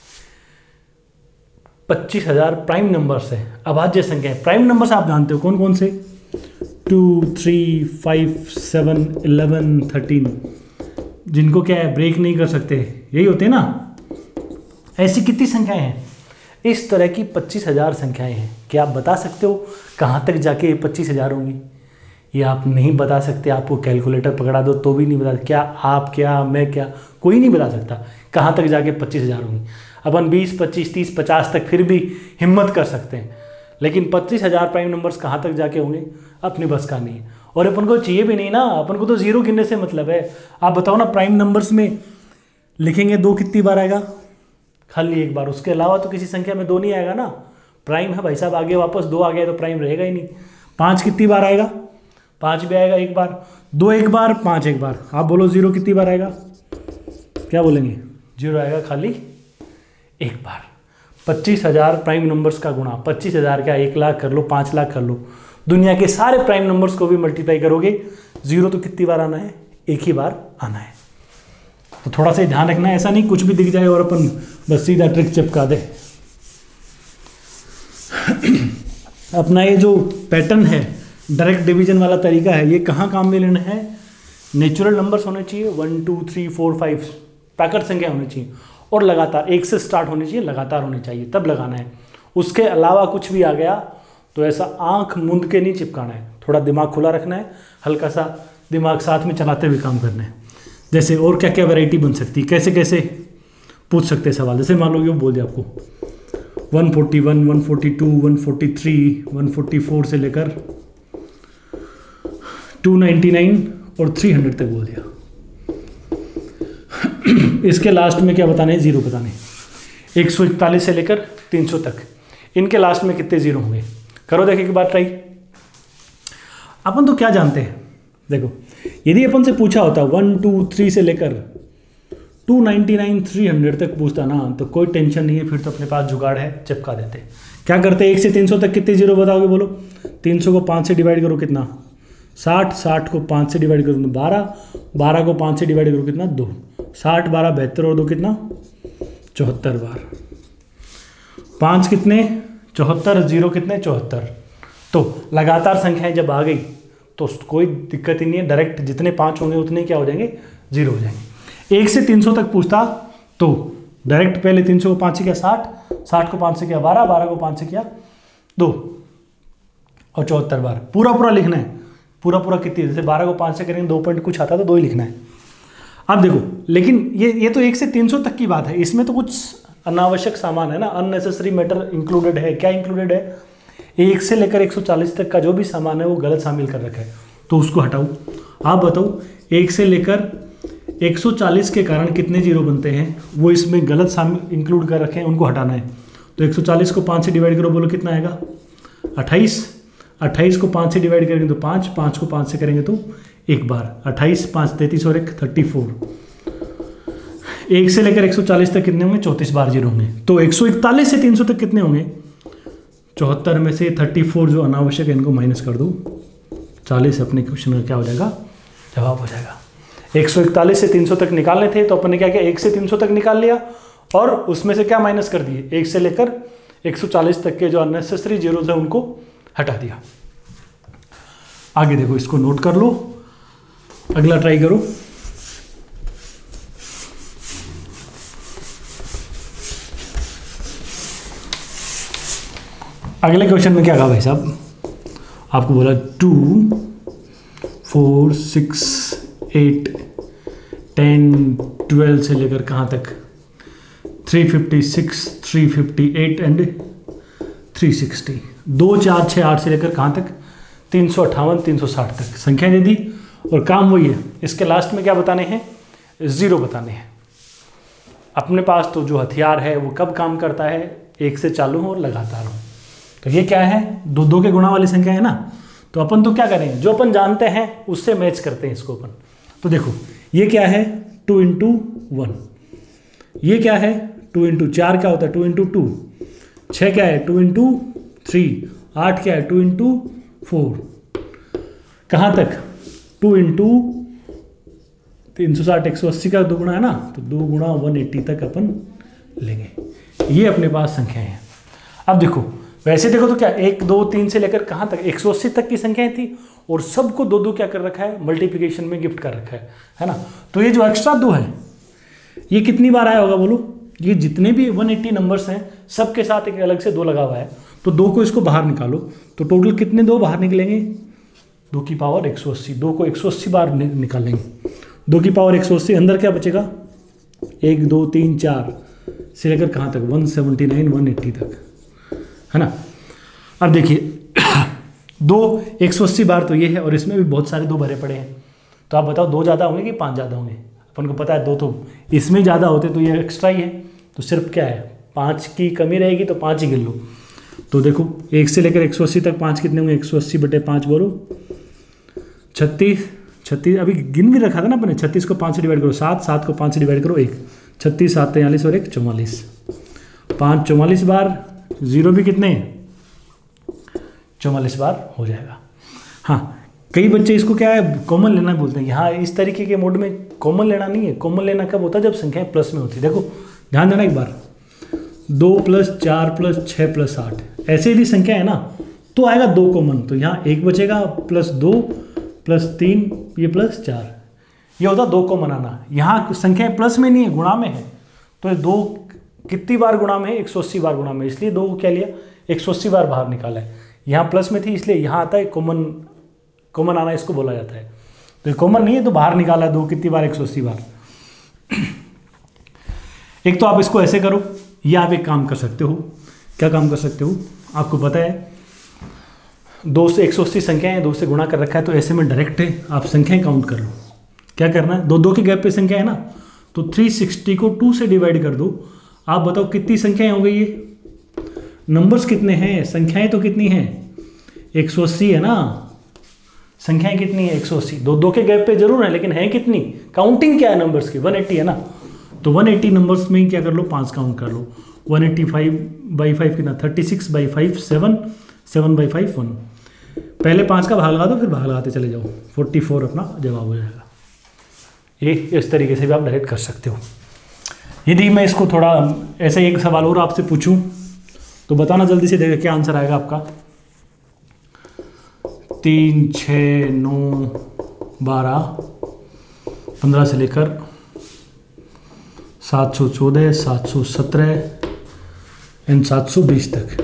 25,000 प्राइम नंबर्स है, अभाज्य संख्या है। प्राइम नंबर्स आप जानते हो कौन कौन से, 2 3 5 7 11 13, जिनको क्या है ब्रेक नहीं कर सकते, यही होते हैं ना। ऐसी कितनी संख्याएं हैं? इस तरह की 25,000 संख्याएं हैं। क्या आप बता सकते हो कहाँ तक जाके ये 25,000 होंगी? ये आप नहीं बता सकते, आपको कैलकुलेटर पकड़ा दो तो भी नहीं बता। क्या आप, क्या मैं, क्या कोई नहीं बता सकता कहाँ तक जाके 25,000 होंगी। अपन 20, 25, 30, 50 तक फिर भी हिम्मत कर सकते हैं, लेकिन 25,000 प्राइम नंबर्स कहाँ तक जाके होंगे अपनी बस का नहीं है। और अपन को चाहिए भी नहीं ना, अपन को तो जीरो गिनने से मतलब है। आप बताओ ना, प्राइम नंबर्स में लिखेंगे 2 कितनी बार आएगा? खाली एक बार। उसके अलावा तो किसी संख्या में 2 नहीं आएगा ना। प्राइम है भाई साहब, आगे वापस 2 आ गया तो प्राइम रहेगा ही नहीं। 5 कितनी बार आएगा? 5 भी आएगा एक बार, 2 एक बार, 5 एक बार। आप बोलो 0 कितनी बार आएगा? क्या बोलेंगे? 0 आएगा खाली एक बार। 25,000 प्राइम नंबर्स का गुणा 25,000 क्या 1 लाख कर लो, 5 लाख कर लो, दुनिया के सारे प्राइम नंबर्स को भी मल्टीप्लाई करोगे, 0 तो कितनी बार आना है? एक ही बार आना है। तो थोड़ा सा ध्यान रखना है, ऐसा नहीं कुछ भी दिख जाए और अपन बस सीधा ट्रिक चिपका दे। अपना ये जो पैटर्न है, डायरेक्ट डिवीजन वाला तरीका है, ये कहाँ काम में लेना है? नेचुरल नंबर्स होने चाहिए 1 2 3 4 5 प्राकृत संख्या होनी चाहिए, और लगातार 1 से स्टार्ट होनी चाहिए, लगातार होनी चाहिए, तब लगाना है। उसके अलावा कुछ भी आ गया तो ऐसा आंख मूंद के नहीं चिपकाना है, थोड़ा दिमाग खुला रखना है, हल्का सा दिमाग साथ में चलाते हुए काम करना है। जैसे और क्या क्या वैरायटी बन सकती है, कैसे कैसे पूछ सकते हैं सवाल। जैसे मान लो ये बोल दिया आपको 141, 142, 143, 144 से लेकर 299 और 300 तक बोल दिया। इसके लास्ट में क्या बताना है? 0 बताने। 141 से लेकर 300 तक, इनके लास्ट में कितने 0 होंगे? करो देखे की बात ट्राई। अपन तो क्या जानते हैं, देखो यदि अपन से पूछा होता 1 2 3 से लेकर 299 300 तक पूछता ना, तो कोई टेंशन नहीं है, फिर तो अपने पास जुगाड़ है, चिपका देते। क्या करते? 1 से 300 तक कितने 0 बताओगे? बोलो। 300 को 5 से डिवाइड करो कितना? 60, 60 को 5 से डिवाइड करो 12, 12 को 5 से डिवाइड करो कितना? 2, 60 12 72 और 2 कितना? 74 बार। 5 कितने? 74, 0 कितने? 74। तो लगातार संख्याएं जब आ गई तो कोई दिक्कत ही नहीं है, डायरेक्ट जितने 5 होंगे उतने क्या हो जाएंगे? 0 हो जाएंगे। 1 से 300 तक पूछता तो डायरेक्ट पहले 300 को 5 से किया 60, 60 को 5 से किया 12, 12 को 5 से किया 2 और 74 बार। पूरा पूरा लिखना है, पूरा पूरा कितनी? जैसे 12 को 5 से करेंगे 2 पॉइंट कुछ आता तो 2 ही लिखना है। अब देखो, लेकिन ये तो 1 से 300 तक की बात है, इसमें तो कुछ अनावश्यक सामान है ना, अननेसेसरी मैटर इंक्लूडेड है। क्या इंक्लूडेड है? 1 से लेकर 140 तक का जो भी सामान है वो गलत शामिल कर रखा है, तो उसको हटाओ। आप बताओ 1 से लेकर 140 के कारण कितने 0 बनते हैं, वो इसमें गलत शामिल इंक्लूड कर रखे हैं, उनको हटाना है। तो 140 को 5 से डिवाइड करो, बोलो कितना आएगा? 28। 28 को 5 से डिवाइड करेंगे तो 5, 5 को 5 से करेंगे तो एक बार। 28, 5 33 और 1 34। 1 से लेकर 140 तक कितने होंगे? 34 बार 0 होंगे। तो 141 से 300 तक कितने होंगे? 74 में से 34 जो अनावश्यक है इनको माइनस कर दो, 40 अपने क्वेश्चन का क्या हो जाएगा? जवाब हो जाएगा। 141 से 300 तक निकालने थे तो अपन ने क्या किया? 1 से 300 तक निकाल लिया और उसमें से क्या माइनस कर दिए? 1 से लेकर 140 तक के जो अननेसेसरी जीरोज है उनको हटा दिया। आगे देखो, इसको नोट कर लो, अगला ट्राई करो। अगले क्वेश्चन में क्या कहा भाई साहब? आपको बोला 2 4 6 8 10 12 से लेकर कहाँ तक? 356 358 एंड 360। 2 4 6 8 से लेकर कहाँ तक? 358 360 तक संख्या दे दी और काम वही है। इसके लास्ट में क्या बताने हैं? 0 बताने हैं। अपने पास तो जो हथियार है वो कब काम करता है? 1 से चालू हो और लगातार हो। तो ये क्या है? 2 2 के गुणा वाली संख्या है ना, तो अपन तो क्या करेंगे? जो अपन जानते हैं उससे मैच करते हैं इसको अपन। तो देखो ये क्या है? 2 × 1। ये क्या है? 2 × 4 क्या होता है? 2 × 2। 6 क्या है? 2 × 3। 8 क्या है? 2 × 4। कहाँ तक? 2 × 360 180 का 2 गुणा है ना, तो 2 गुणा 180 तक अपन लेंगे। ये अपने पास संख्याएं हैं। अब देखो, वैसे देखो तो क्या 1 2 3 से लेकर कहाँ तक? 180 तक की संख्याएं थी और सबको 2 2 क्या कर रखा है? मल्टीप्लिकेशन में गिफ्ट कर रखा है ना। तो ये जो एक्स्ट्रा 2 है ये कितनी बार आया होगा बोलो? ये जितने भी 180 नंबर्स हैं सबके साथ एक अलग से 2 लगा हुआ है, तो 2 को इसको बाहर निकालो तो टोटल कितने 2 बाहर निकलेंगे, 2 की पावर 180, 2 को 180 बार निकालेंगे, 2 की पावर 180, अंदर क्या बचेगा 1 2 3 4 से लेकर कहाँ तक 179 180 तक, है ना। अब देखिए 2 180 बार तो ये है और इसमें भी बहुत सारे 2 भरे पड़े हैं, तो आप बताओ 2 ज़्यादा होंगे कि 5 ज़्यादा होंगे। अपन को पता है 2 तो इसमें ज़्यादा होते तो ये एक्स्ट्रा ही है, तो सिर्फ क्या है 5 की कमी रहेगी तो 5 ही गिन लो। तो देखो 1 से लेकर 180 तक 5 कितने होंगे, 180/5 बोलो 36, अभी गिन भी रखा था ना अपने, 36 को 5 से डिवाइड करो 7, 7 को 5 से डिवाइड करो 1, 36 7 43 और 1 44, 5 44 बार, 0 भी कितने 44 बार हो जाएगा। हाँ, कई बच्चे इसको क्या है कॉमन लेना बोलते हैं, यहाँ इस तरीके के मोड में कॉमन लेना नहीं है। कॉमन लेना कब होता है, जब संख्याएं प्लस में होती है। देखो ध्यान देना एक बार, 2 + 4 + 6 + 8 ऐसे यदि संख्या है ना तो आएगा 2 कॉमन, तो यहाँ 1 बचेगा +2 +3 ये +4, ये होता 2 कॉमन आना। यहाँ संख्याएं प्लस में नहीं है, गुणा में है, तो 2 कितनी बार गुणा में है, 180 बार गुणा में, इसलिए 2 को क्या लिया 180 बार बाहर निकाला है। यहाँ प्लस में थी इसलिए यहाँ आता है कॉमन आना, इसको बोला जाता है। तो ये कॉमन नहीं है तो बाहर निकाला 2 कितनी बार 180 बार। एक तो आप इसको ऐसे करो, या आप एक काम कर सकते हो, क्या काम कर सकते हो, आपको पता है 2 से 180 संख्याएं 2 से गुणा कर रखा है, तो ऐसे में डायरेक्ट है आप संख्याएं काउंट कर लो। क्या करना है, 2 के गैप पे संख्या है ना, तो 360 को 2 से डिवाइड कर दो। आप बताओ कितनी संख्याएं हो गई, ये नंबर्स कितने हैं, संख्याएं तो कितनी हैं 180 है ना, संख्याएं कितनी है 180, 2 के गैप पे जरूर है लेकिन है कितनी, काउंटिंग क्या है नंबर्स की 180 है ना, तो 180 नंबर्स में क्या कर लो 5 काउंट कर लो, 185/5 कितना 36/5 7, 7/5 1, पहले 5 का भाग लगा दो फिर भाग लगाते चले जाओ, 44 अपना जवाब हो जाएगा। ये इस तरीके से भी आप डायरेक्ट कर सकते हो। यदि मैं इसको थोड़ा ऐसा एक सवाल और आपसे पूछूं तो बताना जल्दी से, देखिए क्या आंसर आएगा आपका। 3 6 9 12 15 से लेकर 714 717 एंड 720 तक।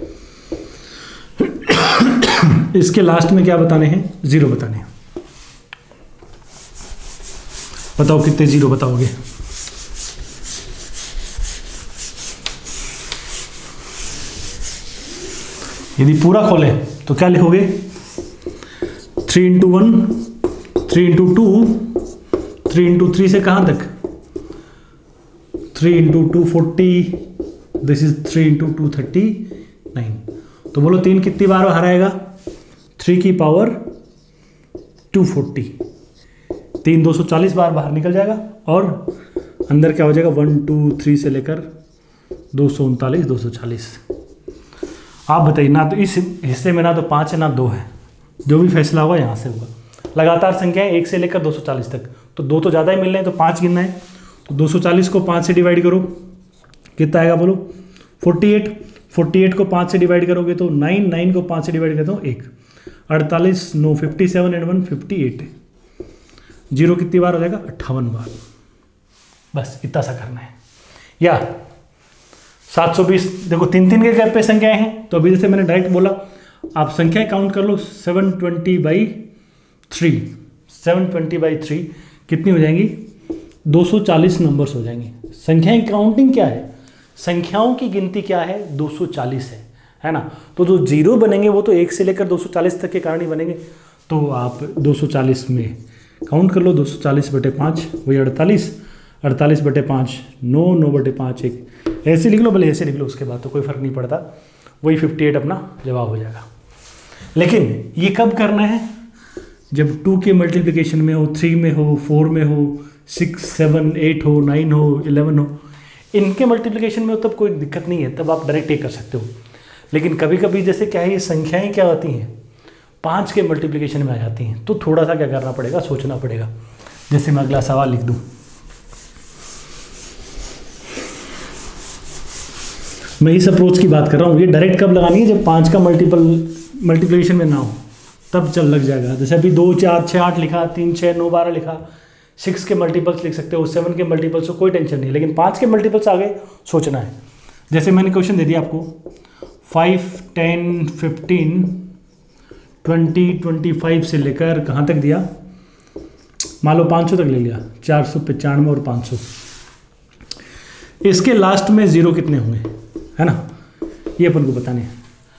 इसके लास्ट में क्या बताने हैं, 0 बताने हैं। बताओ कितने 0 बताओगे, यदि पूरा खोले तो क्या लिखोगे 3 × 1 3 × 2 3 × 3 से कहाँ तक 3 × 2 40, दिस इज 3 × 2 39। तो बोलो 3 कितनी बार बाहर आएगा, 3 की पावर 240, 3 240 बार बाहर निकल जाएगा और अंदर क्या हो जाएगा 1 2 3 से लेकर 239 240। आप बताइए, ना तो इस हिस्से में ना तो 5 है ना 2 है, जो भी फैसला होगा यहाँ से होगा। लगातार संख्याएं 1 से लेकर 240 तक, तो 2 तो ज़्यादा ही मिल रहे हैं तो 5 गिनना है। तो 240 को 5 से डिवाइड करो, कितना आएगा बोलो 48, 48 को 5 से डिवाइड करोगे तो 9, 9 को 5 से डिवाइड करता हूँ 1, 48 9 57 एंड 1 58, 0 कितनी बार हो जाएगा 58 बार। बस इतना सा करना है। या 720, देखो 3 के गैप पे संख्याएं हैं, तो अभी जैसे मैंने डायरेक्ट बोला आप संख्याएं काउंट कर लो 720/3, 720/3 कितनी हो जाएंगी 240 नंबर्स हो जाएंगे। संख्याएं काउंटिंग क्या है, संख्याओं की गिनती क्या है 240 है ना। तो जो 0 बनेंगे वो तो 1 से लेकर 240 तक के कारण ही बनेंगे, तो आप 240 में काउंट कर लो 240/5 वही 48, 48/5 9, 9/5 1, ऐसे लिख लो, भले ऐसे लिख लो, उसके बाद तो कोई फर्क नहीं पड़ता, वही 58 अपना जवाब हो जाएगा। लेकिन ये कब करना है, जब 2 के मल्टीप्लिकेशन में हो, 3 में हो, 4 में हो, 6 7 8 हो, 9 हो, 11 हो, इनके मल्टीप्लिकेशन में हो तब कोई दिक्कत नहीं है, तब आप डायरेक्ट ये कर सकते हो। लेकिन कभी कभी जैसे क्या है ये संख्याएं क्या होती हैं 5 के मल्टीप्लिकेशन में आ जाती हैं, तो थोड़ा सा क्या करना पड़ेगा, सोचना पड़ेगा। जैसे मैं अगला सवाल लिख दूँ, मैं इस अप्रोच की बात कर रहा हूँ, ये डायरेक्ट कब लगानी है जब 5 का मल्टीप्लिकेशन में ना हो, तब चल लग जाएगा। जैसे अभी 2 4 6 8 लिखा, 3 6 9 12 लिखा, 6 के मल्टीपल्स लिख सकते हो, 7 के मल्टीपल्स हो, कोई टेंशन नहीं, लेकिन 5 के मल्टीपल्स आगे सोचना है। जैसे मैंने क्वेश्चन दे दिया आपको 5, 10, 15, 20, 25 से लेकर कहाँ तक दिया, मान लो 500 तक ले लिया, 495 और 500। इसके लास्ट में जीरो कितने होंगे, है ना, ये अपन को बताने हैं।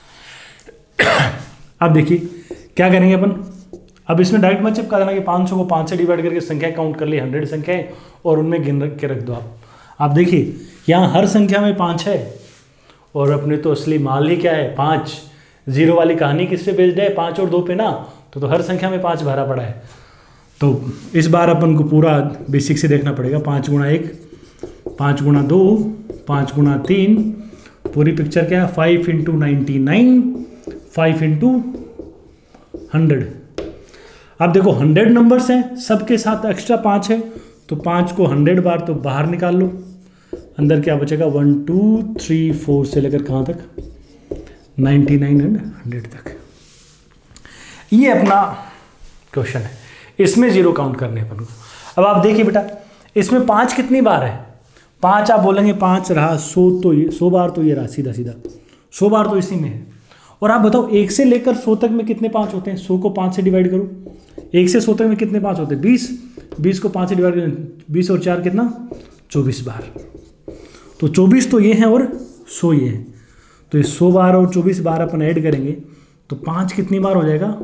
अब देखिए क्या करेंगे अपन, अब इसमें डायरेक्ट मत चिपका देना कि 500 को 5 से डिवाइड करके संख्या काउंट कर ली, 100 संख्याएं और उनमें गिन रख के रख दो आप। आप देखिए यहाँ हर संख्या में 5 है और अपने तो असली माल ही क्या है 5। जीरो वाली कहानी किस पे बेस्ड है, 5 और 2 पे ना, तो हर संख्या में 5 भरा पड़ा है। तो इस बार अपन को पूरा बेसिक से देखना पड़ेगा, 5 गुणा 1, 5 गुणा 2, 5 गुणा 3, पूरी पिक्चर क्या है, 5 इंटू 99, 5 इंटू 100। अब देखो 100 नंबर्स हैं, सबके साथ एक्स्ट्रा 5 है, तो 5 को 100 बार तो बाहर निकाल लो, अंदर क्या बचेगा 1, 2, 3, 4 से लेकर कहाँ तक 99 एंड 100 तक। ये अपना क्वेश्चन है, इसमें जीरो काउंट करने अपन को। अब आप देखिए बेटा इसमें 5 कितनी बार है, 5 आप बोलेंगे 5 रहा, 100 तो ये 100 बार तो ये रहा, सीधा सीधा 100 बार तो इसी में है। और आप बताओ 1 से लेकर 100 तक में कितने 5 होते हैं, 100 को 5 से डिवाइड करो, 1 से 100 तक में कितने 5 होते हैं 20, 20 को 5 से डिवाइड करें 20 और 4 कितना 24 बार। तो 24 तो ये हैं और 100 ये हैं, तो ये 100 बार और 24 बार अपन ऐड करेंगे तो 5 कितनी बार हो जाएगा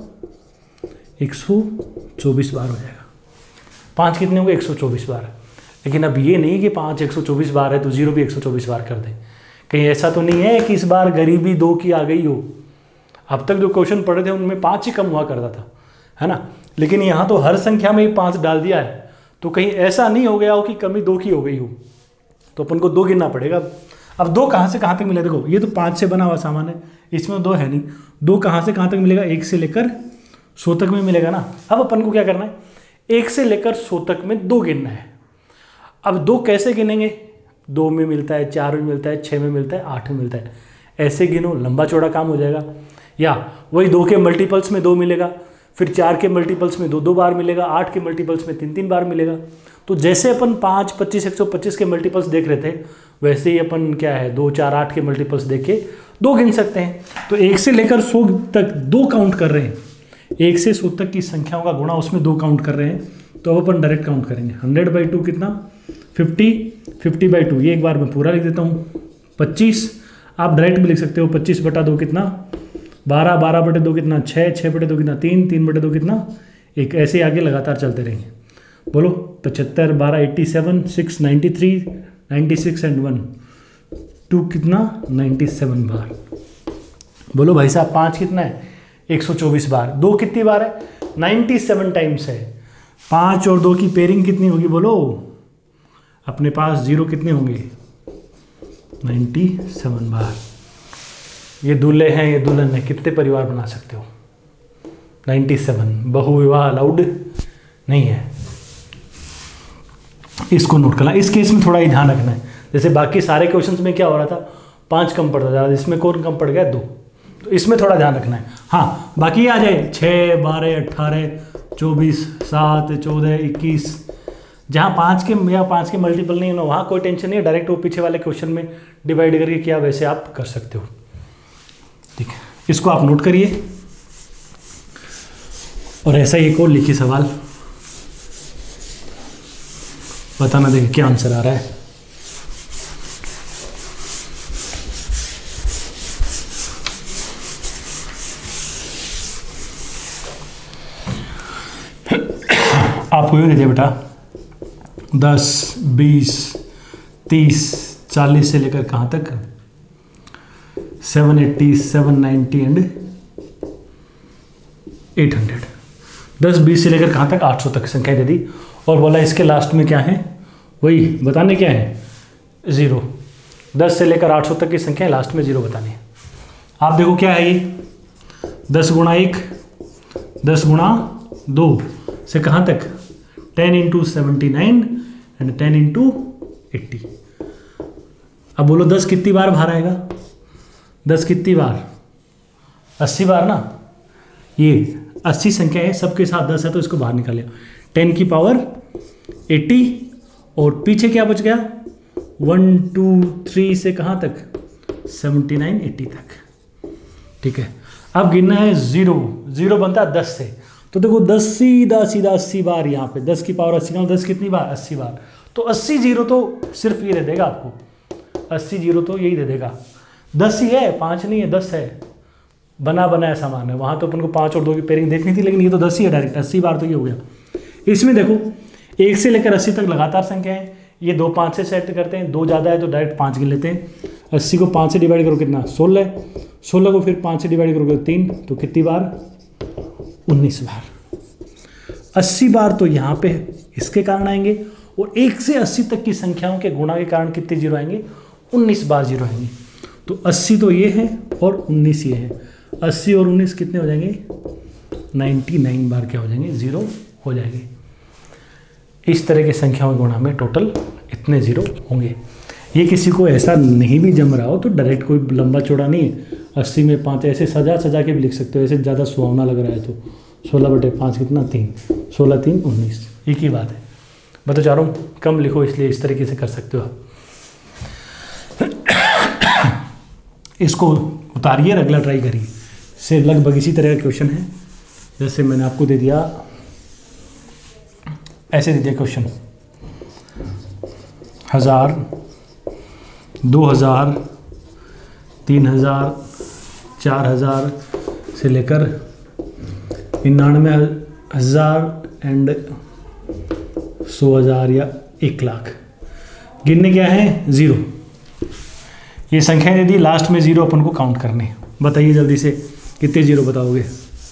124 बार हो जाएगा। 5 कितने होंगे 124 बार। लेकिन अब ये नहीं कि 5 124 बार है तो जीरो भी 124 बार कर दें, कहीं ऐसा तो नहीं है कि इस बार गरीबी 2 की आ गई हो। अब तक जो क्वेश्चन पढ़े थे उनमें 5 ही कम हुआ करता था, है ना, लेकिन यहाँ तो हर संख्या में ही 5 डाल दिया है, तो कहीं ऐसा नहीं हो गया हो कि कमी 2 की हो गई हो, तो अपन को 2 गिनना पड़ेगा। अब 2 कहाँ से कहाँ तक मिला, देखो ये तो 5 से बना हुआ सामान है, इसमें 2 है नहीं, 2 कहाँ से कहाँ तक मिलेगा 1 से लेकर 100 तक में मिलेगा ना। अब अपन को क्या करना है, 1 से लेकर 100 तक में 2 गिनना है। अब 2 कैसे गिनेंगे, 2 में मिलता है, 4 में मिलता है, 6 में मिलता है, 8 में मिलता है, ऐसे गिनो, लंबा चौड़ा काम हो जाएगा। या वही 2 के मल्टीपल्स में 2 मिलेगा, फिर 4 के मल्टीपल्स में 2 बार मिलेगा, 8 के मल्टीपल्स में 3 बार मिलेगा। तो जैसे अपन 5, 25, 125 के मल्टीपल्स देख रहे थे, वैसे ही अपन क्या है 2, 4, 8 के मल्टीपल्स देख के 2 गिन सकते हैं। तो 1 से लेकर 100 तक 2 काउंट कर रहे हैं, 1 से 100 तक की संख्याओं का गुणा उसमें 2 काउंट कर रहे हैं, तो अब अपन डायरेक्ट काउंट करेंगे। 100/2 कितना 50, 50/2 ये एक बार मैं पूरा लिख देता हूँ 25। आप डायरेक्ट भी लिख सकते हो 25/2 कितना 12, 12/2 कितना 6, 6/2 कितना 3, 3/2 कितना 1, ऐसे आगे लगातार चलते रहेंगे। बोलो 75, 12, 87, 6, 93, 96 एंड 1, 2 कितना 97 बार। बोलो भाई साहब 5 कितना है 124 बार, 2 कितनी बार है 97 टाइम्स है। 5 और 2 की पेयरिंग कितनी होगी, बोलो अपने पास 0 कितने होंगे 97 बार। ये दूल्हे हैं, ये दुल्हन है, कितने परिवार बना सकते हो 97। बहुविवाह अलाउड नहीं है, इसको नोट करना। इस केस में थोड़ा ही ध्यान रखना है, जैसे बाकी सारे क्वेश्चंस में क्या हो रहा था 5 कम पड़ता जा रहा था, इसमें कौन कम पड़ गया 2, तो इसमें थोड़ा ध्यान रखना है। हाँ बाकी आ जाए 6, 12, 18, 24, 7, 14, 21, जहाँ 5 के या 5 के मल्टीपल नहीं है ना, वहाँ कोई टेंशन नहीं है, डायरेक्ट वो पीछे वाले क्वेश्चन में डिवाइड करके किया वैसे आप कर सकते हो। ठीक है, इसको आप नोट करिए और ऐसा ही एक और लिखिए सवाल, बताना देखिए क्या आंसर आ रहा है। आपको ये दीजिए बेटा 10, 20, 30, 40 से लेकर कहाँ तक 780, 790 एंड 800। 10, 20 से लेकर कहाँ तक 800 तक संख्या दे दी और बोला इसके लास्ट में क्या है, वही बताने क्या है 0। 10 से लेकर 800 तक की संख्या लास्ट में 0 बतानी है। आप देखो क्या है ये 10 गुणा 1, 10 गुणा 2 से कहाँ तक 10 इंटू 79 एंड 10 इंटू 80। अब बोलो 10 कितनी बार बाहर आएगा, 10 कितनी बार 80 बार ना, ये 80 संख्या है, सबके साथ 10 है तो इसको बाहर निकालिए। 10 की पावर 80 और पीछे क्या बच गया 1 2 3 से कहाँ तक 79 80 तक। ठीक है, अब गिनना है 0 0 बनता है 10 से, तो देखो 10 सीधा सीधा 80 बार यहाँ पे 10 की पावर 80 का 10 कितनी बार 80 बार, तो 80 जीरो तो सिर्फ ये दे देगा आपको, 80 जीरो तो यही दे देगा। 10 ही है 5 नहीं है 10 है, बना बनाया सामान है, वहाँ तो अपन को 5 और 2 की पेयरिंग देखनी थी, लेकिन ये तो 10 ही है डायरेक्ट, 80 बार तो ये हो गया। इसमें देखो 1 से लेकर 80 तक लगातार संख्या है, ये 2 5 से सेट करते हैं, 2 ज़्यादा है तो डायरेक्ट 5 गिन लेते हैं। 80 को 5 से डिवाइड करो कितना 16, 16 को फिर 5 से डिवाइड करोगे 3, तो कितनी बार 19 बार। 80 बार तो यहाँ पे इसके कारण आएंगे, और 1 से 80 तक की संख्याओं के गुणा के कारण कितने जीरो आएंगे 19 बार जीरो आएंगे। तो 80 तो ये है और 19 ये है, 80 और 19 कितने हो जाएंगे 99 बार क्या हो जाएंगे जीरो हो जाएंगे। इस तरह की संख्याओं के गुणा में टोटल इतने जीरो होंगे। ये किसी को ऐसा नहीं भी जम रहा हो तो डायरेक्ट कोई लंबा चौड़ा नहीं है, 80 में 5 ऐसे सजा सजा के भी लिख सकते हो, ऐसे ज़्यादा सुहावना लग रहा है तो 16/5 कितना 3, 16 3 19, एक ही बात है। मैं तो चाह रहा हूँ कम लिखो, इसलिए इस तरीके से कर सकते हो आप। इसको उतारिए और अगला ट्राई करिए। से लगभग इसी तरह का क्वेश्चन है जैसे मैंने आपको दे दिया, ऐसे दे दिया क्वेश्चन 1000 2000 3000 4000 से लेकर 99,000 एंड 100,000 या 1 लाख। गिनने क्या है जीरो, ये संख्या दे दी, लास्ट में जीरो अपन को काउंट करने। बताइए जल्दी से कितने जीरो बताओगे।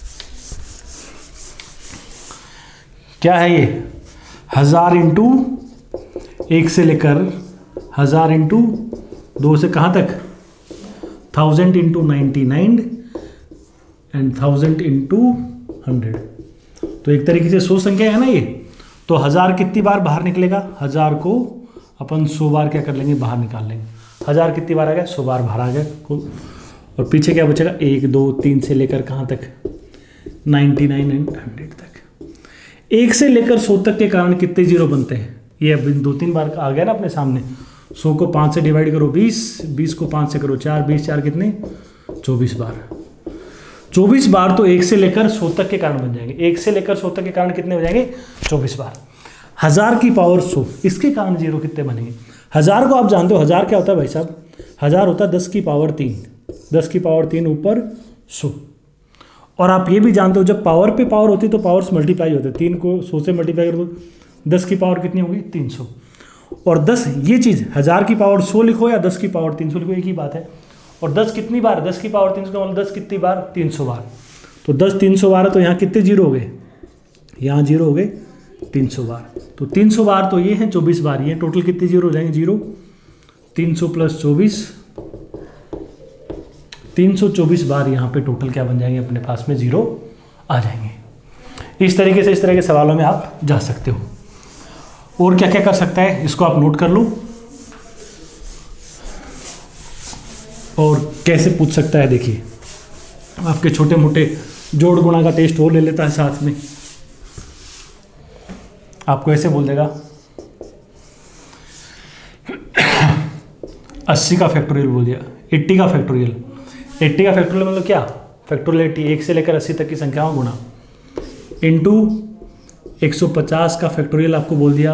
क्या है ये 1000 इंटू 1 से लेकर 1000 इंटू 2 से कहाँ तक 1000 इंटू 99 एंड 1000 इंटू 100। तो एक तरीके से 100 संख्या है ना ये, तो 1000 कितनी बार बाहर निकलेगा, 1000 को अपन 100 बार क्या कर लेंगे बाहर निकाल लेंगे। 1000 कितनी बार आ गया 100 बार बाहर आ गया कुल, और पीछे क्या बचेगा 1 2 3 से लेकर कहाँ तक 99 एंड 100 तक। 1 से लेकर 100 तक के कारण कितने जीरो बनते हैं, ये अभी 2-3 बार आ गया ना अपने सामने। 100 को 5 से डिवाइड करो 20, 20 को 5 से करो 4, 20 4 कितने 24 बार। 24 बार तो 1 से लेकर 100 तक के कारण बन जाएंगे। 1 से लेकर 100 तक के कारण कितने हो जाएंगे 24 बार। 1000 की पावर 100, इसके कारण जीरो कितने बनेंगे। 1000 को आप जानते हो 1000 क्या होता है भाई साहब, 1000 होता है 10 की पावर 3, 10 की पावर 3 ऊपर 100। और आप ये भी जानते हो जब पावर पे पावर होती है तो पावर्स मल्टीप्लाई होते हैं, 3 को 100 से मल्टीप्लाई कर दो 10 की पावर कितनी होगी 300। और 10 ये चीज़ 1000 की पावर 100 लिखो या 10 की पावर 300 लिखो एक ही बात है। और 10 कितनी बार 10 की पावर 300 का मतलब 10 कितनी बार 300 बार। तो 10 300 बार है तो यहाँ कितने जीरो हो गए, यहाँ जीरो हो गए 300 बार। तो 300 बार तो ये हैं 24 बार ये, टोटल कितने जीरो हो जाएंगे जीरो 300 प्लस 24, 324 बार यहाँ पे टोटल क्या बन जाएंगे अपने पास में जीरो आ जाएंगे। इस तरीके से इस तरह के सवालों में आप जा सकते हो। और क्या क्या कर सकता है इसको आप नोट कर लो, और कैसे पूछ सकता है देखिए। आपके छोटे मोटे जोड़ गुणा का टेस्ट वो ले लेता है साथ में, आपको ऐसे बोल देगा 80 का फैक्टोरियल बोल दिया, 80 का फैक्टोरियल। 80 का फैक्टोरियल मतलब क्या, फैक्टोरियल 80 1 से लेकर 80 तक की संख्याओं गुणा इंटू 150 का फैक्टोरियल आपको बोल दिया,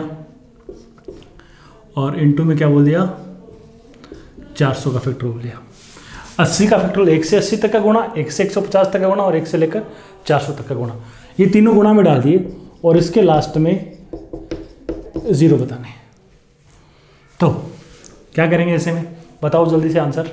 और इंटू में क्या बोल दिया 400 का फैक्टोरियल बोल दिया। 80 का फैक्टोरियल 1 से 80 तक का गुणा, 1 से 150 तक का गुणा और 1 से लेकर 400 तक का गुणा, ये तीनों गुणा में डाल दिए और इसके लास्ट में जीरो बताने। तो क्या करेंगे ऐसे में बताओ जल्दी से आंसर।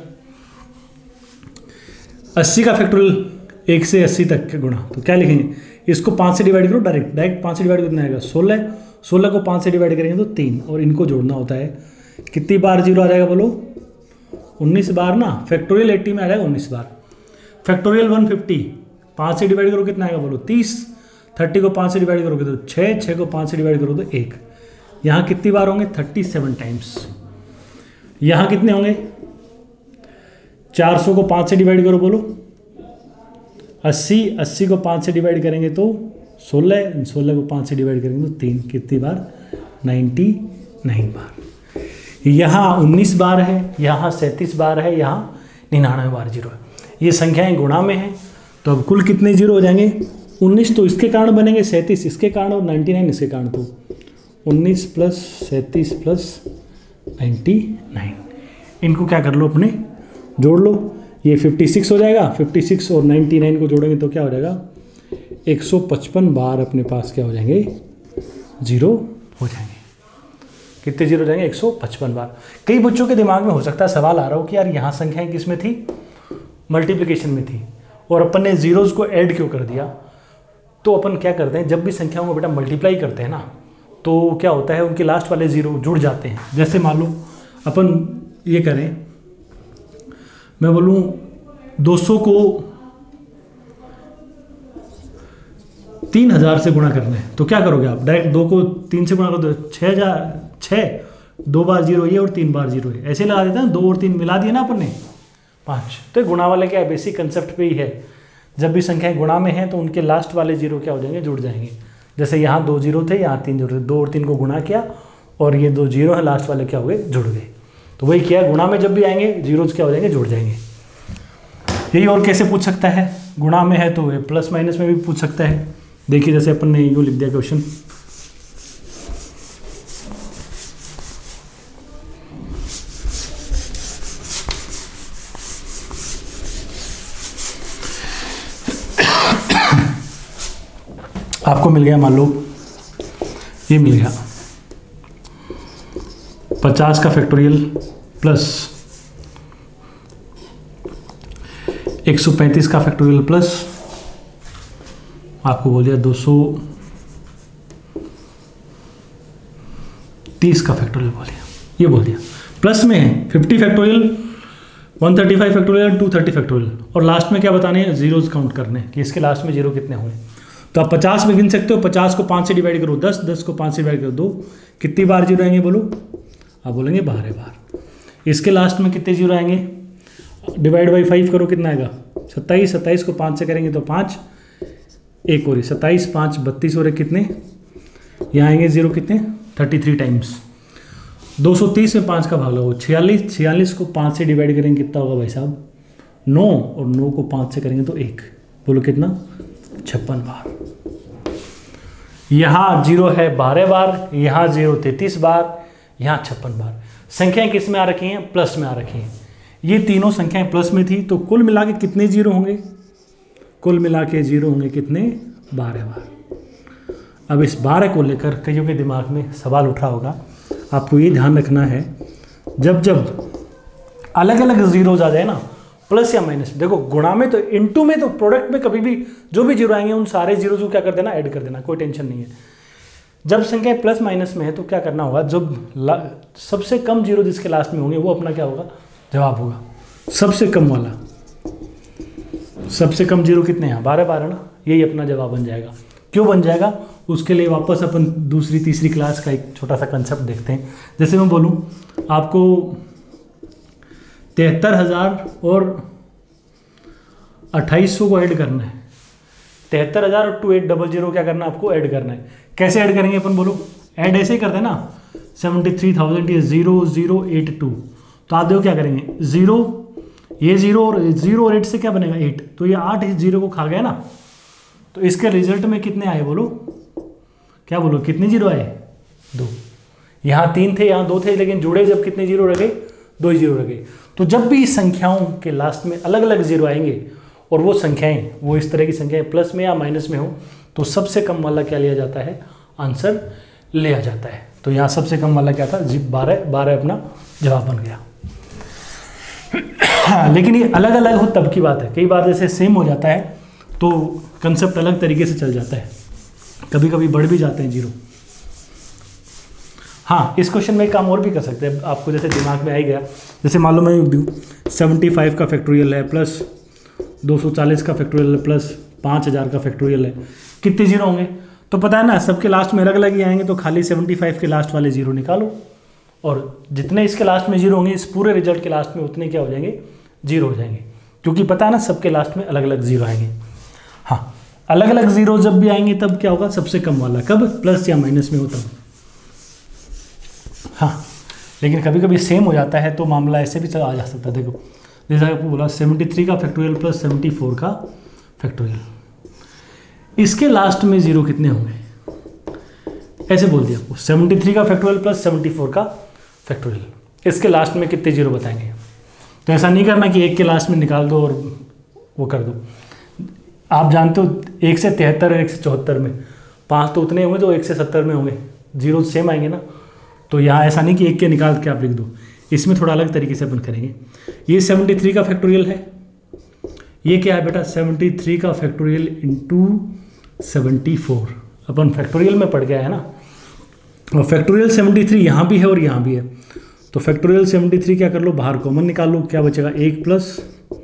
80 का फैक्टोरियल 1 से 80 तक का गुणा, तो क्या लिखेंगे, इसको 5 से डिवाइड करो, डायरेक्ट 5 से डिवाइड कितना आएगा 16, 16 को 5 से डिवाइड करेंगे तो 3, और इनको जोड़ना होता है। कितनी बार जीरो आ जाएगा बोलो 19 बार ना। फैक्टोरियल 80 में आ जाएगा 19 बार। फैक्टोरियल 150 5 से डिवाइड करो कितना आएगा बोलो 30, 30 को 5 से डिवाइड करोगे तो 6, 6 को 5 से डिवाइड करो तो 1। यहाँ कितनी बार होंगे 37 टाइम्स। यहाँ कितने होंगे 400 को 5 से डिवाइड करो बोलो 80, 80 को 5 से डिवाइड करेंगे तो 16, 16 को 5 से डिवाइड करेंगे तो 3, कितनी बार 99 बार। यहाँ 19 बार है, यहाँ 37 बार है, यहाँ 99 बार जीरो है। ये संख्याएं गुणा में हैं, तो अब कुल कितने जीरो हो जाएंगे? 19 तो इसके कारण बनेंगे, 37 इसके कारण और 99 इसके कारण, तो 19 प्लस 37 प्लस 99। इनको क्या कर लो, अपने जोड़ लो। ये 56 हो जाएगा, 56 और 99 को जोड़ेंगे तो क्या हो जाएगा? 155 बार अपने पास क्या हो जाएंगे? जीरो हो जाएंगे। कितने जीरो हो जाएंगे? 155 बार। कई बच्चों के दिमाग में हो सकता है सवाल आ रहा हो कि यार यहाँ संख्याएं किस में थी? मल्टीप्लिकेशन में थी, और अपन ने जीरोज़ को ऐड क्यों कर दिया? तो अपन क्या करते हैं, जब भी संख्याओं को बेटा मल्टीप्लाई करते हैं ना, तो क्या होता है, उनके लास्ट वाले जीरो जुड़ जाते हैं। जैसे मान लो अपन ये करें, मैं बोलूँ 200 को 3000 से गुणा करना है, तो क्या करोगे आप? डायरेक्ट 2 को 3 से गुणा कर दो, 6 2 बार जीरो ये और 3 बार जीरो है, ऐसे लगा देते हैं। 2 और 3 मिला दिए ना अपन ने, 5। तो गुणा वाले क्या है, बेसिक कंसेप्ट पे ही है। जब भी संख्याएं गुणा में हैं तो उनके लास्ट वाले जीरो क्या हो जाएंगे? जुड़ जाएंगे। जैसे यहाँ 2 जीरो थे, यहाँ 3 जीरो थे, 2 और 3 को गुणा किया और ये 2 जीरो है, लास्ट वाले क्या हो गए? जुड़ गए। तो वही किया, गुणा में जब भी आएंगे जीरोज क्या हो जाएंगे? जुड़ जाएंगे। यही और कैसे पूछ सकता है? गुणा में है तो ये प्लस माइनस में भी पूछ सकता है। देखिए जैसे अपन ने यूँ लिख दिया क्वेश्चन, आपको मिल गया, मान लो ये मिल गया 50 का फैक्टोरियल प्लस 135 का फैक्टोरियल प्लस आपको बोल दिया 230 का फैक्टोरियल बोल दिया, ये बोल दिया। प्लस में है 50 फैक्टोरियल, 135 फैक्टोरियल, 230 फैक्टोरियल, और लास्ट में क्या बताने हैं? जीरोज काउंट करने कि इसके लास्ट में जीरो कितने हुए। तो आप 50 में गिन सकते हो, 50 को 5 से डिवाइड करो 10, 10 को 5 से डिवाइड करो 2, कितनी बार जीरो आएंगे बोलो? आप बोलेंगे 12 बार। इसके लास्ट में कितने जीरो आएंगे? डिवाइड बाई 5 करो, कितना आएगा? 27, 27 को 5 से करेंगे तो 5, एक और 27, 5 32 हो रहे, कितने यहाँ आएंगे जीरो? कितने? 33 टाइम्स। 230 में 5 का भाग लगाओ, 46, 46 को 5 से डिवाइड करेंगे कितना होगा भाई साहब? 9, और 9 को 5 से करेंगे तो 1, बोलो कितना? 56 बार। यहाँ जीरो है 12 बार, यहाँ जीरो 33 बार, यहाँ 56 बार। संख्याएं किस में आ रखी हैं? प्लस में आ रखी हैं। ये तीनों संख्याएं प्लस में थी, तो कुल मिला के कितने जीरो होंगे? कुल मिला के जीरो होंगे कितने? 12 बार। अब इस 12 को लेकर कईयों के दिमाग में सवाल उठा होगा। आपको ये ध्यान रखना है, जब जब अलग अलग जीरोज आ जाए ना, प्लस या माइनस, देखो गुणा में तो इनटू में तो प्रोडक्ट में कभी भी जो भी जीरो आएंगे उन सारे जीरोज को क्या कर देना? ऐड कर देना, कोई टेंशन नहीं है। जब संख्या प्लस माइनस में है तो क्या करना होगा? जब सबसे कम जीरो जिसके लास्ट में होंगे वो अपना क्या होगा? जवाब होगा। सबसे कम वाला, सबसे कम जीरो कितने हैं? 12 बार है ना, यही अपना जवाब बन जाएगा। क्यों बन जाएगा? उसके लिए वापस अपन दूसरी तीसरी क्लास का एक छोटा सा कंसेप्ट देखते हैं। जैसे मैं बोलूँ आपको 73,000 और 2800 को ऐड करना है। 73,000 और 2800 क्या करना है? आपको ऐड करना है। कैसे ऐड करेंगे अपन? बोलो, ऐड ऐसे ही करते हैं ना, 73,000 ये 0082। तो आप देखो क्या करेंगे, जीरो, ये जीरो और 0 और 8 से क्या बनेगा? 8। तो ये 8 इस जीरो को खा गया ना, तो इसके रिजल्ट में कितने आए? बोलो, क्या बोलो, कितने जीरो आए? 2। यहाँ 3 थे, यहाँ 2 थे, लेकिन जुड़े जब कितने जीरो रह गए? 2 जीरो रह गए। तो जब भी संख्याओं के लास्ट में अलग अलग जीरो आएंगे और वो संख्याएं, वो इस तरह की संख्याएं प्लस में या माइनस में हो, तो सबसे कम वाला क्या लिया जाता है? आंसर लिया जाता है। तो यहाँ सबसे कम वाला क्या था? 12 अपना जवाब बन गया। लेकिन ये अलग अलग हो तब की बात है। कई बार जैसे सेम हो जाता है तो कंसेप्ट अलग तरीके से चल जाता है, कभी कभी बढ़ भी जाते हैं जीरो। हाँ, इस क्वेश्चन में एक काम और भी कर सकते हैं, आपको जैसे दिमाग में आ ही गया। जैसे मान लो मैं दूँ 75 का फैक्टोरियल है प्लस 240 का फैक्टोरियल है प्लस 5000 का फैक्टोरियल है, कितने जीरो होंगे? तो पता है ना, सबके लास्ट में अलग अलग ही आएंगे, तो खाली 75 के लास्ट वाले जीरो निकालो और जितने इसके लास्ट में जीरो होंगे इस पूरे रिजल्ट के लास्ट में उतने क्या हो जाएंगे? जीरो हो जाएंगे, क्योंकि पता है ना सबके लास्ट में अलग अलग जीरो आएंगे। हाँ, अलग अलग जीरो जब भी आएंगे तब क्या होगा? सबसे कम वाला। कब? प्लस या माइनस में हो तब। हाँ, लेकिन कभी कभी सेम हो जाता है तो मामला ऐसे भी आ जा सकता है। देखो जैसा आपको बोला 73 का फैक्टोरियल प्लस 74 का फैक्टोरियल, इसके लास्ट में जीरो कितने होंगे, ऐसे बोल दिया आपको 73 का फैक्टोरियल प्लस 74 का फैक्टोरियल, इसके लास्ट में कितने जीरो बताएंगे। तो ऐसा नहीं करना कि एक के लास्ट में निकाल दो और वो कर दो। आप जानते हो 1 से 73 और 1 से 74 में 5 तो उतने होंगे जो 1 से 70 में होंगे, जीरो सेम आएंगे ना। तो यहाँ ऐसा नहीं कि एक के निकाल के आप लिख दो, इसमें थोड़ा अलग तरीके से अपन करेंगे। ये 73 का फैक्टोरियल है, ये क्या है बेटा 73 का फैक्टोरियल इंटू 74, अपन फैक्टोरियल में पढ़ गया है ना। और फैक्टोरियल 73 यहाँ भी है और यहाँ भी है, तो फैक्टोरियल 73 क्या कर लो, बाहर कॉमन निकाल लो, क्या बचेगा 1 प्लस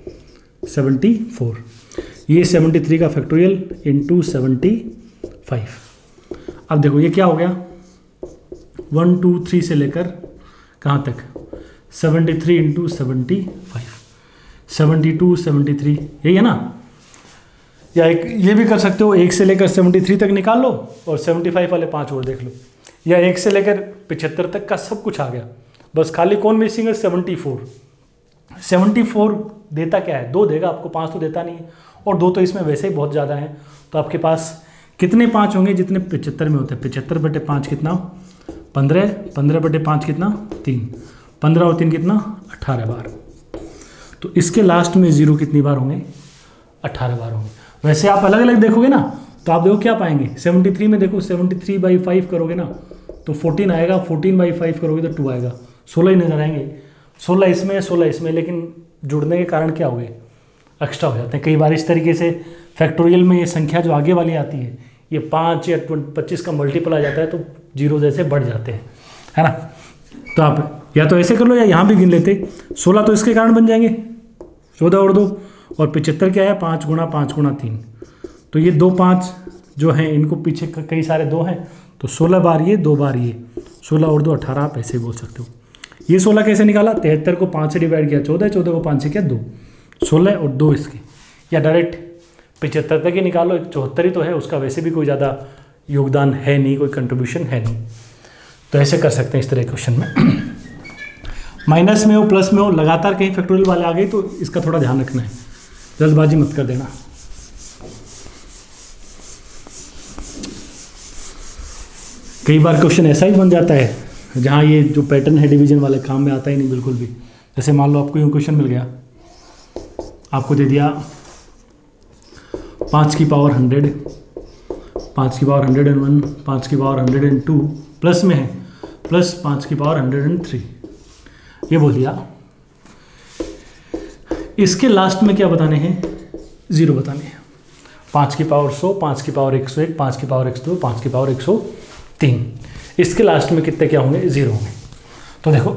74, ये 73 का फैक्टोरियल इंटू 75। अब देखो ये क्या हो गया 1 2 3 से लेकर कहाँ तक 73 इंटू 75, 72 73, यही है ना। या एक ये भी कर सकते हो 1 से लेकर 73 तक निकाल लो और 75 वाले 5 और देख लो, या 1 से लेकर 75 तक का सब कुछ आ गया, बस खाली कौन मिसिंग है 74। 74 देता क्या है 2 देगा आपको, 5 तो देता नहीं है, और 2 तो इसमें वैसे ही बहुत ज़्यादा है। तो आपके पास कितने 5 होंगे जितने 75 में होते हैं, 75 बटे 5 कितना 15, 15 बटे 5 कितना 3, 15 और 3 कितना 18 बार। तो इसके लास्ट में जीरो कितनी बार होंगे 18 बार होंगे। वैसे आप अलग अलग देखोगे ना तो आप देखो क्या पाएंगे 73 में, देखो 73/5 करोगे ना तो 14 आएगा, 14/5 करोगे तो 2 आएगा, 16 ही नजर आएंगे, 16 इसमें 16 इसमें, लेकिन जुड़ने के कारण क्या हो गए एक्स्ट्रा हो जाते हैं। कई बार इस तरीके से फैक्टोरियल में ये संख्या जो आगे वाली आती है ये 5 या 25 का मल्टीपल आ जाता है तो जीरो जैसे बढ़ जाते हैं, है ना। तो आप या तो ऐसे कर लो या यहाँ भी गिन लेते, 16 तो इसके कारण बन जाएंगे 14 और 2, और 75 क्या है 5 गुणा 5 गुणा 3, तो ये 2 5 जो हैं इनको पीछे कई सारे 2 हैं तो 16 बार ये 2 बार ये, 16 और 2 18, आप ऐसे बोल सकते हो। ये 16 कैसे निकाला 73 को 5 से डिवाइड किया 14, 14 को 5 से किया 2, 16 और 2 इसके, या डायरेक्ट 75 तक ही निकालो, 74 ही तो है, उसका वैसे भी कोई ज़्यादा योगदान है नहीं, कोई कंट्रीब्यूशन है नहीं। तो ऐसे कर सकते हैं इस तरह के क्वेश्चन में। माइनस में हो प्लस में हो, लगातार कहीं फैक्टोरियल वाले आ गए तो इसका थोड़ा ध्यान रखना है, जल्दबाजी मत कर देना। कई बार क्वेश्चन ऐसा ही बन जाता है जहाँ ये जो पैटर्न है डिवीजन वाले काम में आता ही नहीं बिल्कुल भी। जैसे मान लो आपको यूँ क्वेश्चन मिल गया, आपको दे दिया 5 की पावर 100, 5 की पावर 101, 5 की पावर 102, प्लस में है प्लस 5 की पावर 103, ये बोल दिया। इसके लास्ट में क्या बताने हैं जीरो बताने हैं, 5 की पावर 100, 5 की पावर 101, 5 की पावर 102, 5 की पावर 103, इसके लास्ट में कितने क्या होंगे जीरो होंगे। तो देखो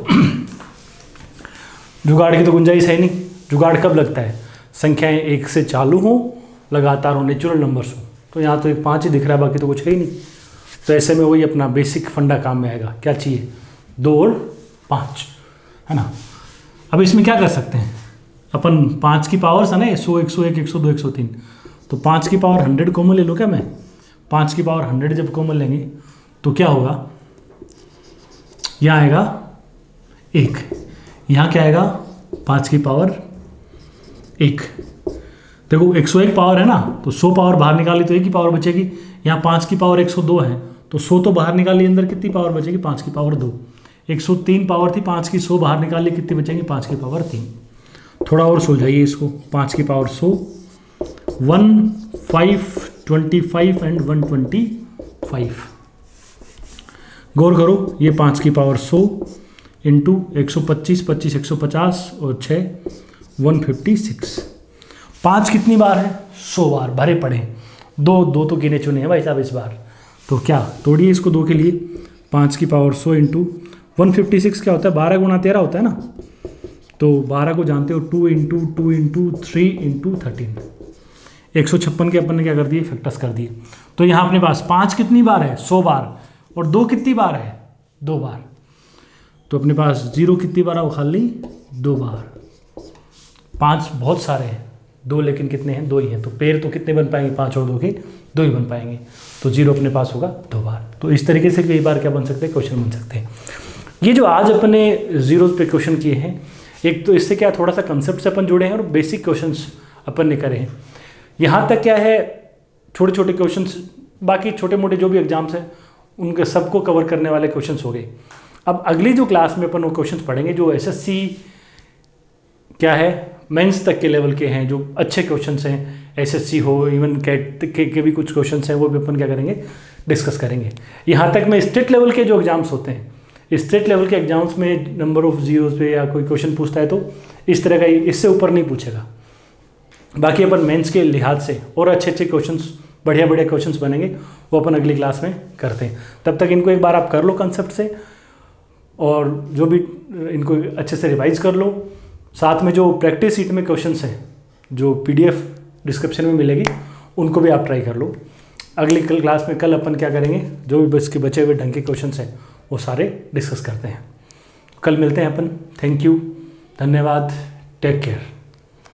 जुगाड़ की तो गुंजाइश है नहीं, जुगाड़ कब लगता है संख्याएं 1 से चालू हो, लगातार हो, नेचुरल नंबर्स हो। तो यहाँ तो एक 5 ही दिख रहा है, बाकी तो कुछ है ही नहीं। तो ऐसे में वही अपना बेसिक फंडा काम में आएगा, क्या चाहिए 2 और 5, है ना। अब इसमें क्या कर सकते हैं अपन, 5 की पावर्स है ना 100, 101, 102, 103, तो 5 की पावर 100 कॉमन ले लो क्या मैं, 5 की पावर 100 जब कॉमन लेंगे तो क्या होगा, यहाँ आएगा 1, यहाँ क्या आएगा 5 की पावर 1। देखो 101 पावर है ना तो 100 पावर बाहर निकाली तो 1 की पावर बचेगी, यहाँ 5 की पावर 102 है तो 100 तो बाहर निकाली, अंदर कितनी पावर बचेगी 5 की पावर 2। 103 पावर थी, 5 की 100 बाहर निकाली, कितनी बचेंगी 5 की पावर 3। थोड़ा और सुलझाइए इसको, 5 की पावर 100, 1, 5, 25 एंड 125। गौर करो ये 5 की पावर 100 इंटू 125, 25 150 और 6 156। 5 कितनी बार है 100 बार, भरे पड़े हैं, 2 तो गिने चुने हैं भाई साहब इस बार। तो क्या तोड़िए इसको 2 के लिए, 5 की पावर 100 इंटू 156 क्या होता है 12 गुणा 13 होता है ना, तो 12 को जानते हो 2 इंटू 2 इंटू 3 इंटू 13, 156 के अपन ने क्या कर दिए फैक्टर्स कर दिए। तो यहाँ अपने पास 5 कितनी बार है 100 बार, और 2 कितनी बार है 2 बार, तो अपने पास 0 कितनी बार है वो खाली 2 बार। 5 बहुत सारे हैं, 2 लेकिन कितने हैं 2 ही हैं, तो पेड़ तो कितने बन पाएंगे 5 और 2 के 2 ही बन पाएंगे, तो 0 अपने पास होगा 2 बार। तो इस तरीके से कई बार क्या बन सकते हैं क्वेश्चन बन सकते हैं। ये जो आज अपने जीरोज पे क्वेश्चन किए हैं, एक तो इससे क्या थोड़ा सा कंसेप्ट से अपन जुड़े हैं और बेसिक क्वेश्चंस अपन ने करे हैं। यहाँ तक क्या है छोटे छोटे क्वेश्चंस, बाकी छोटे मोटे जो भी एग्जाम्स हैं उनके सबको कवर करने वाले क्वेश्चंस हो गए। अब अगली जो क्लास में अपन वो क्वेश्चंस पढ़ेंगे जो एसएससी क्या है मेंस तक के लेवल के हैं, जो अच्छे क्वेश्चंस हैं, एसएससी हो इवन कैट के भी कुछ क्वेश्चंस हैं, वो भी अपन क्या करेंगे डिस्कस करेंगे। यहाँ तक में स्टेट लेवल के जो एग्जाम्स होते हैं, स्टेट लेवल के एग्जाम्स में नंबर ऑफ जीरोज पे या कोई क्वेश्चन पूछता है तो इस तरह का, इससे ऊपर नहीं पूछेगा। बाकी अपन मेंस के लिहाज से और अच्छे अच्छे क्वेश्चंस, बढ़िया बढ़िया क्वेश्चंस बनेंगे, वो अपन अगली क्लास में करते हैं। तब तक इनको एक बार आप कर लो कंसेप्ट से, और जो भी इनको अच्छे से रिवाइज कर लो। साथ में जो प्रैक्टिस सीट में क्वेश्चंस हैं जो पीडीएफ डिस्क्रिप्शन में मिलेगी, उनको भी आप ट्राई कर लो। अगली क्लास में कल अपन क्या करेंगे, जो भी बस के बचे हुए ढंग के क्वेश्चंस हैं वो सारे डिस्कस करते हैं। कल मिलते हैं अपन। थैंक यू, धन्यवाद, टेक केयर।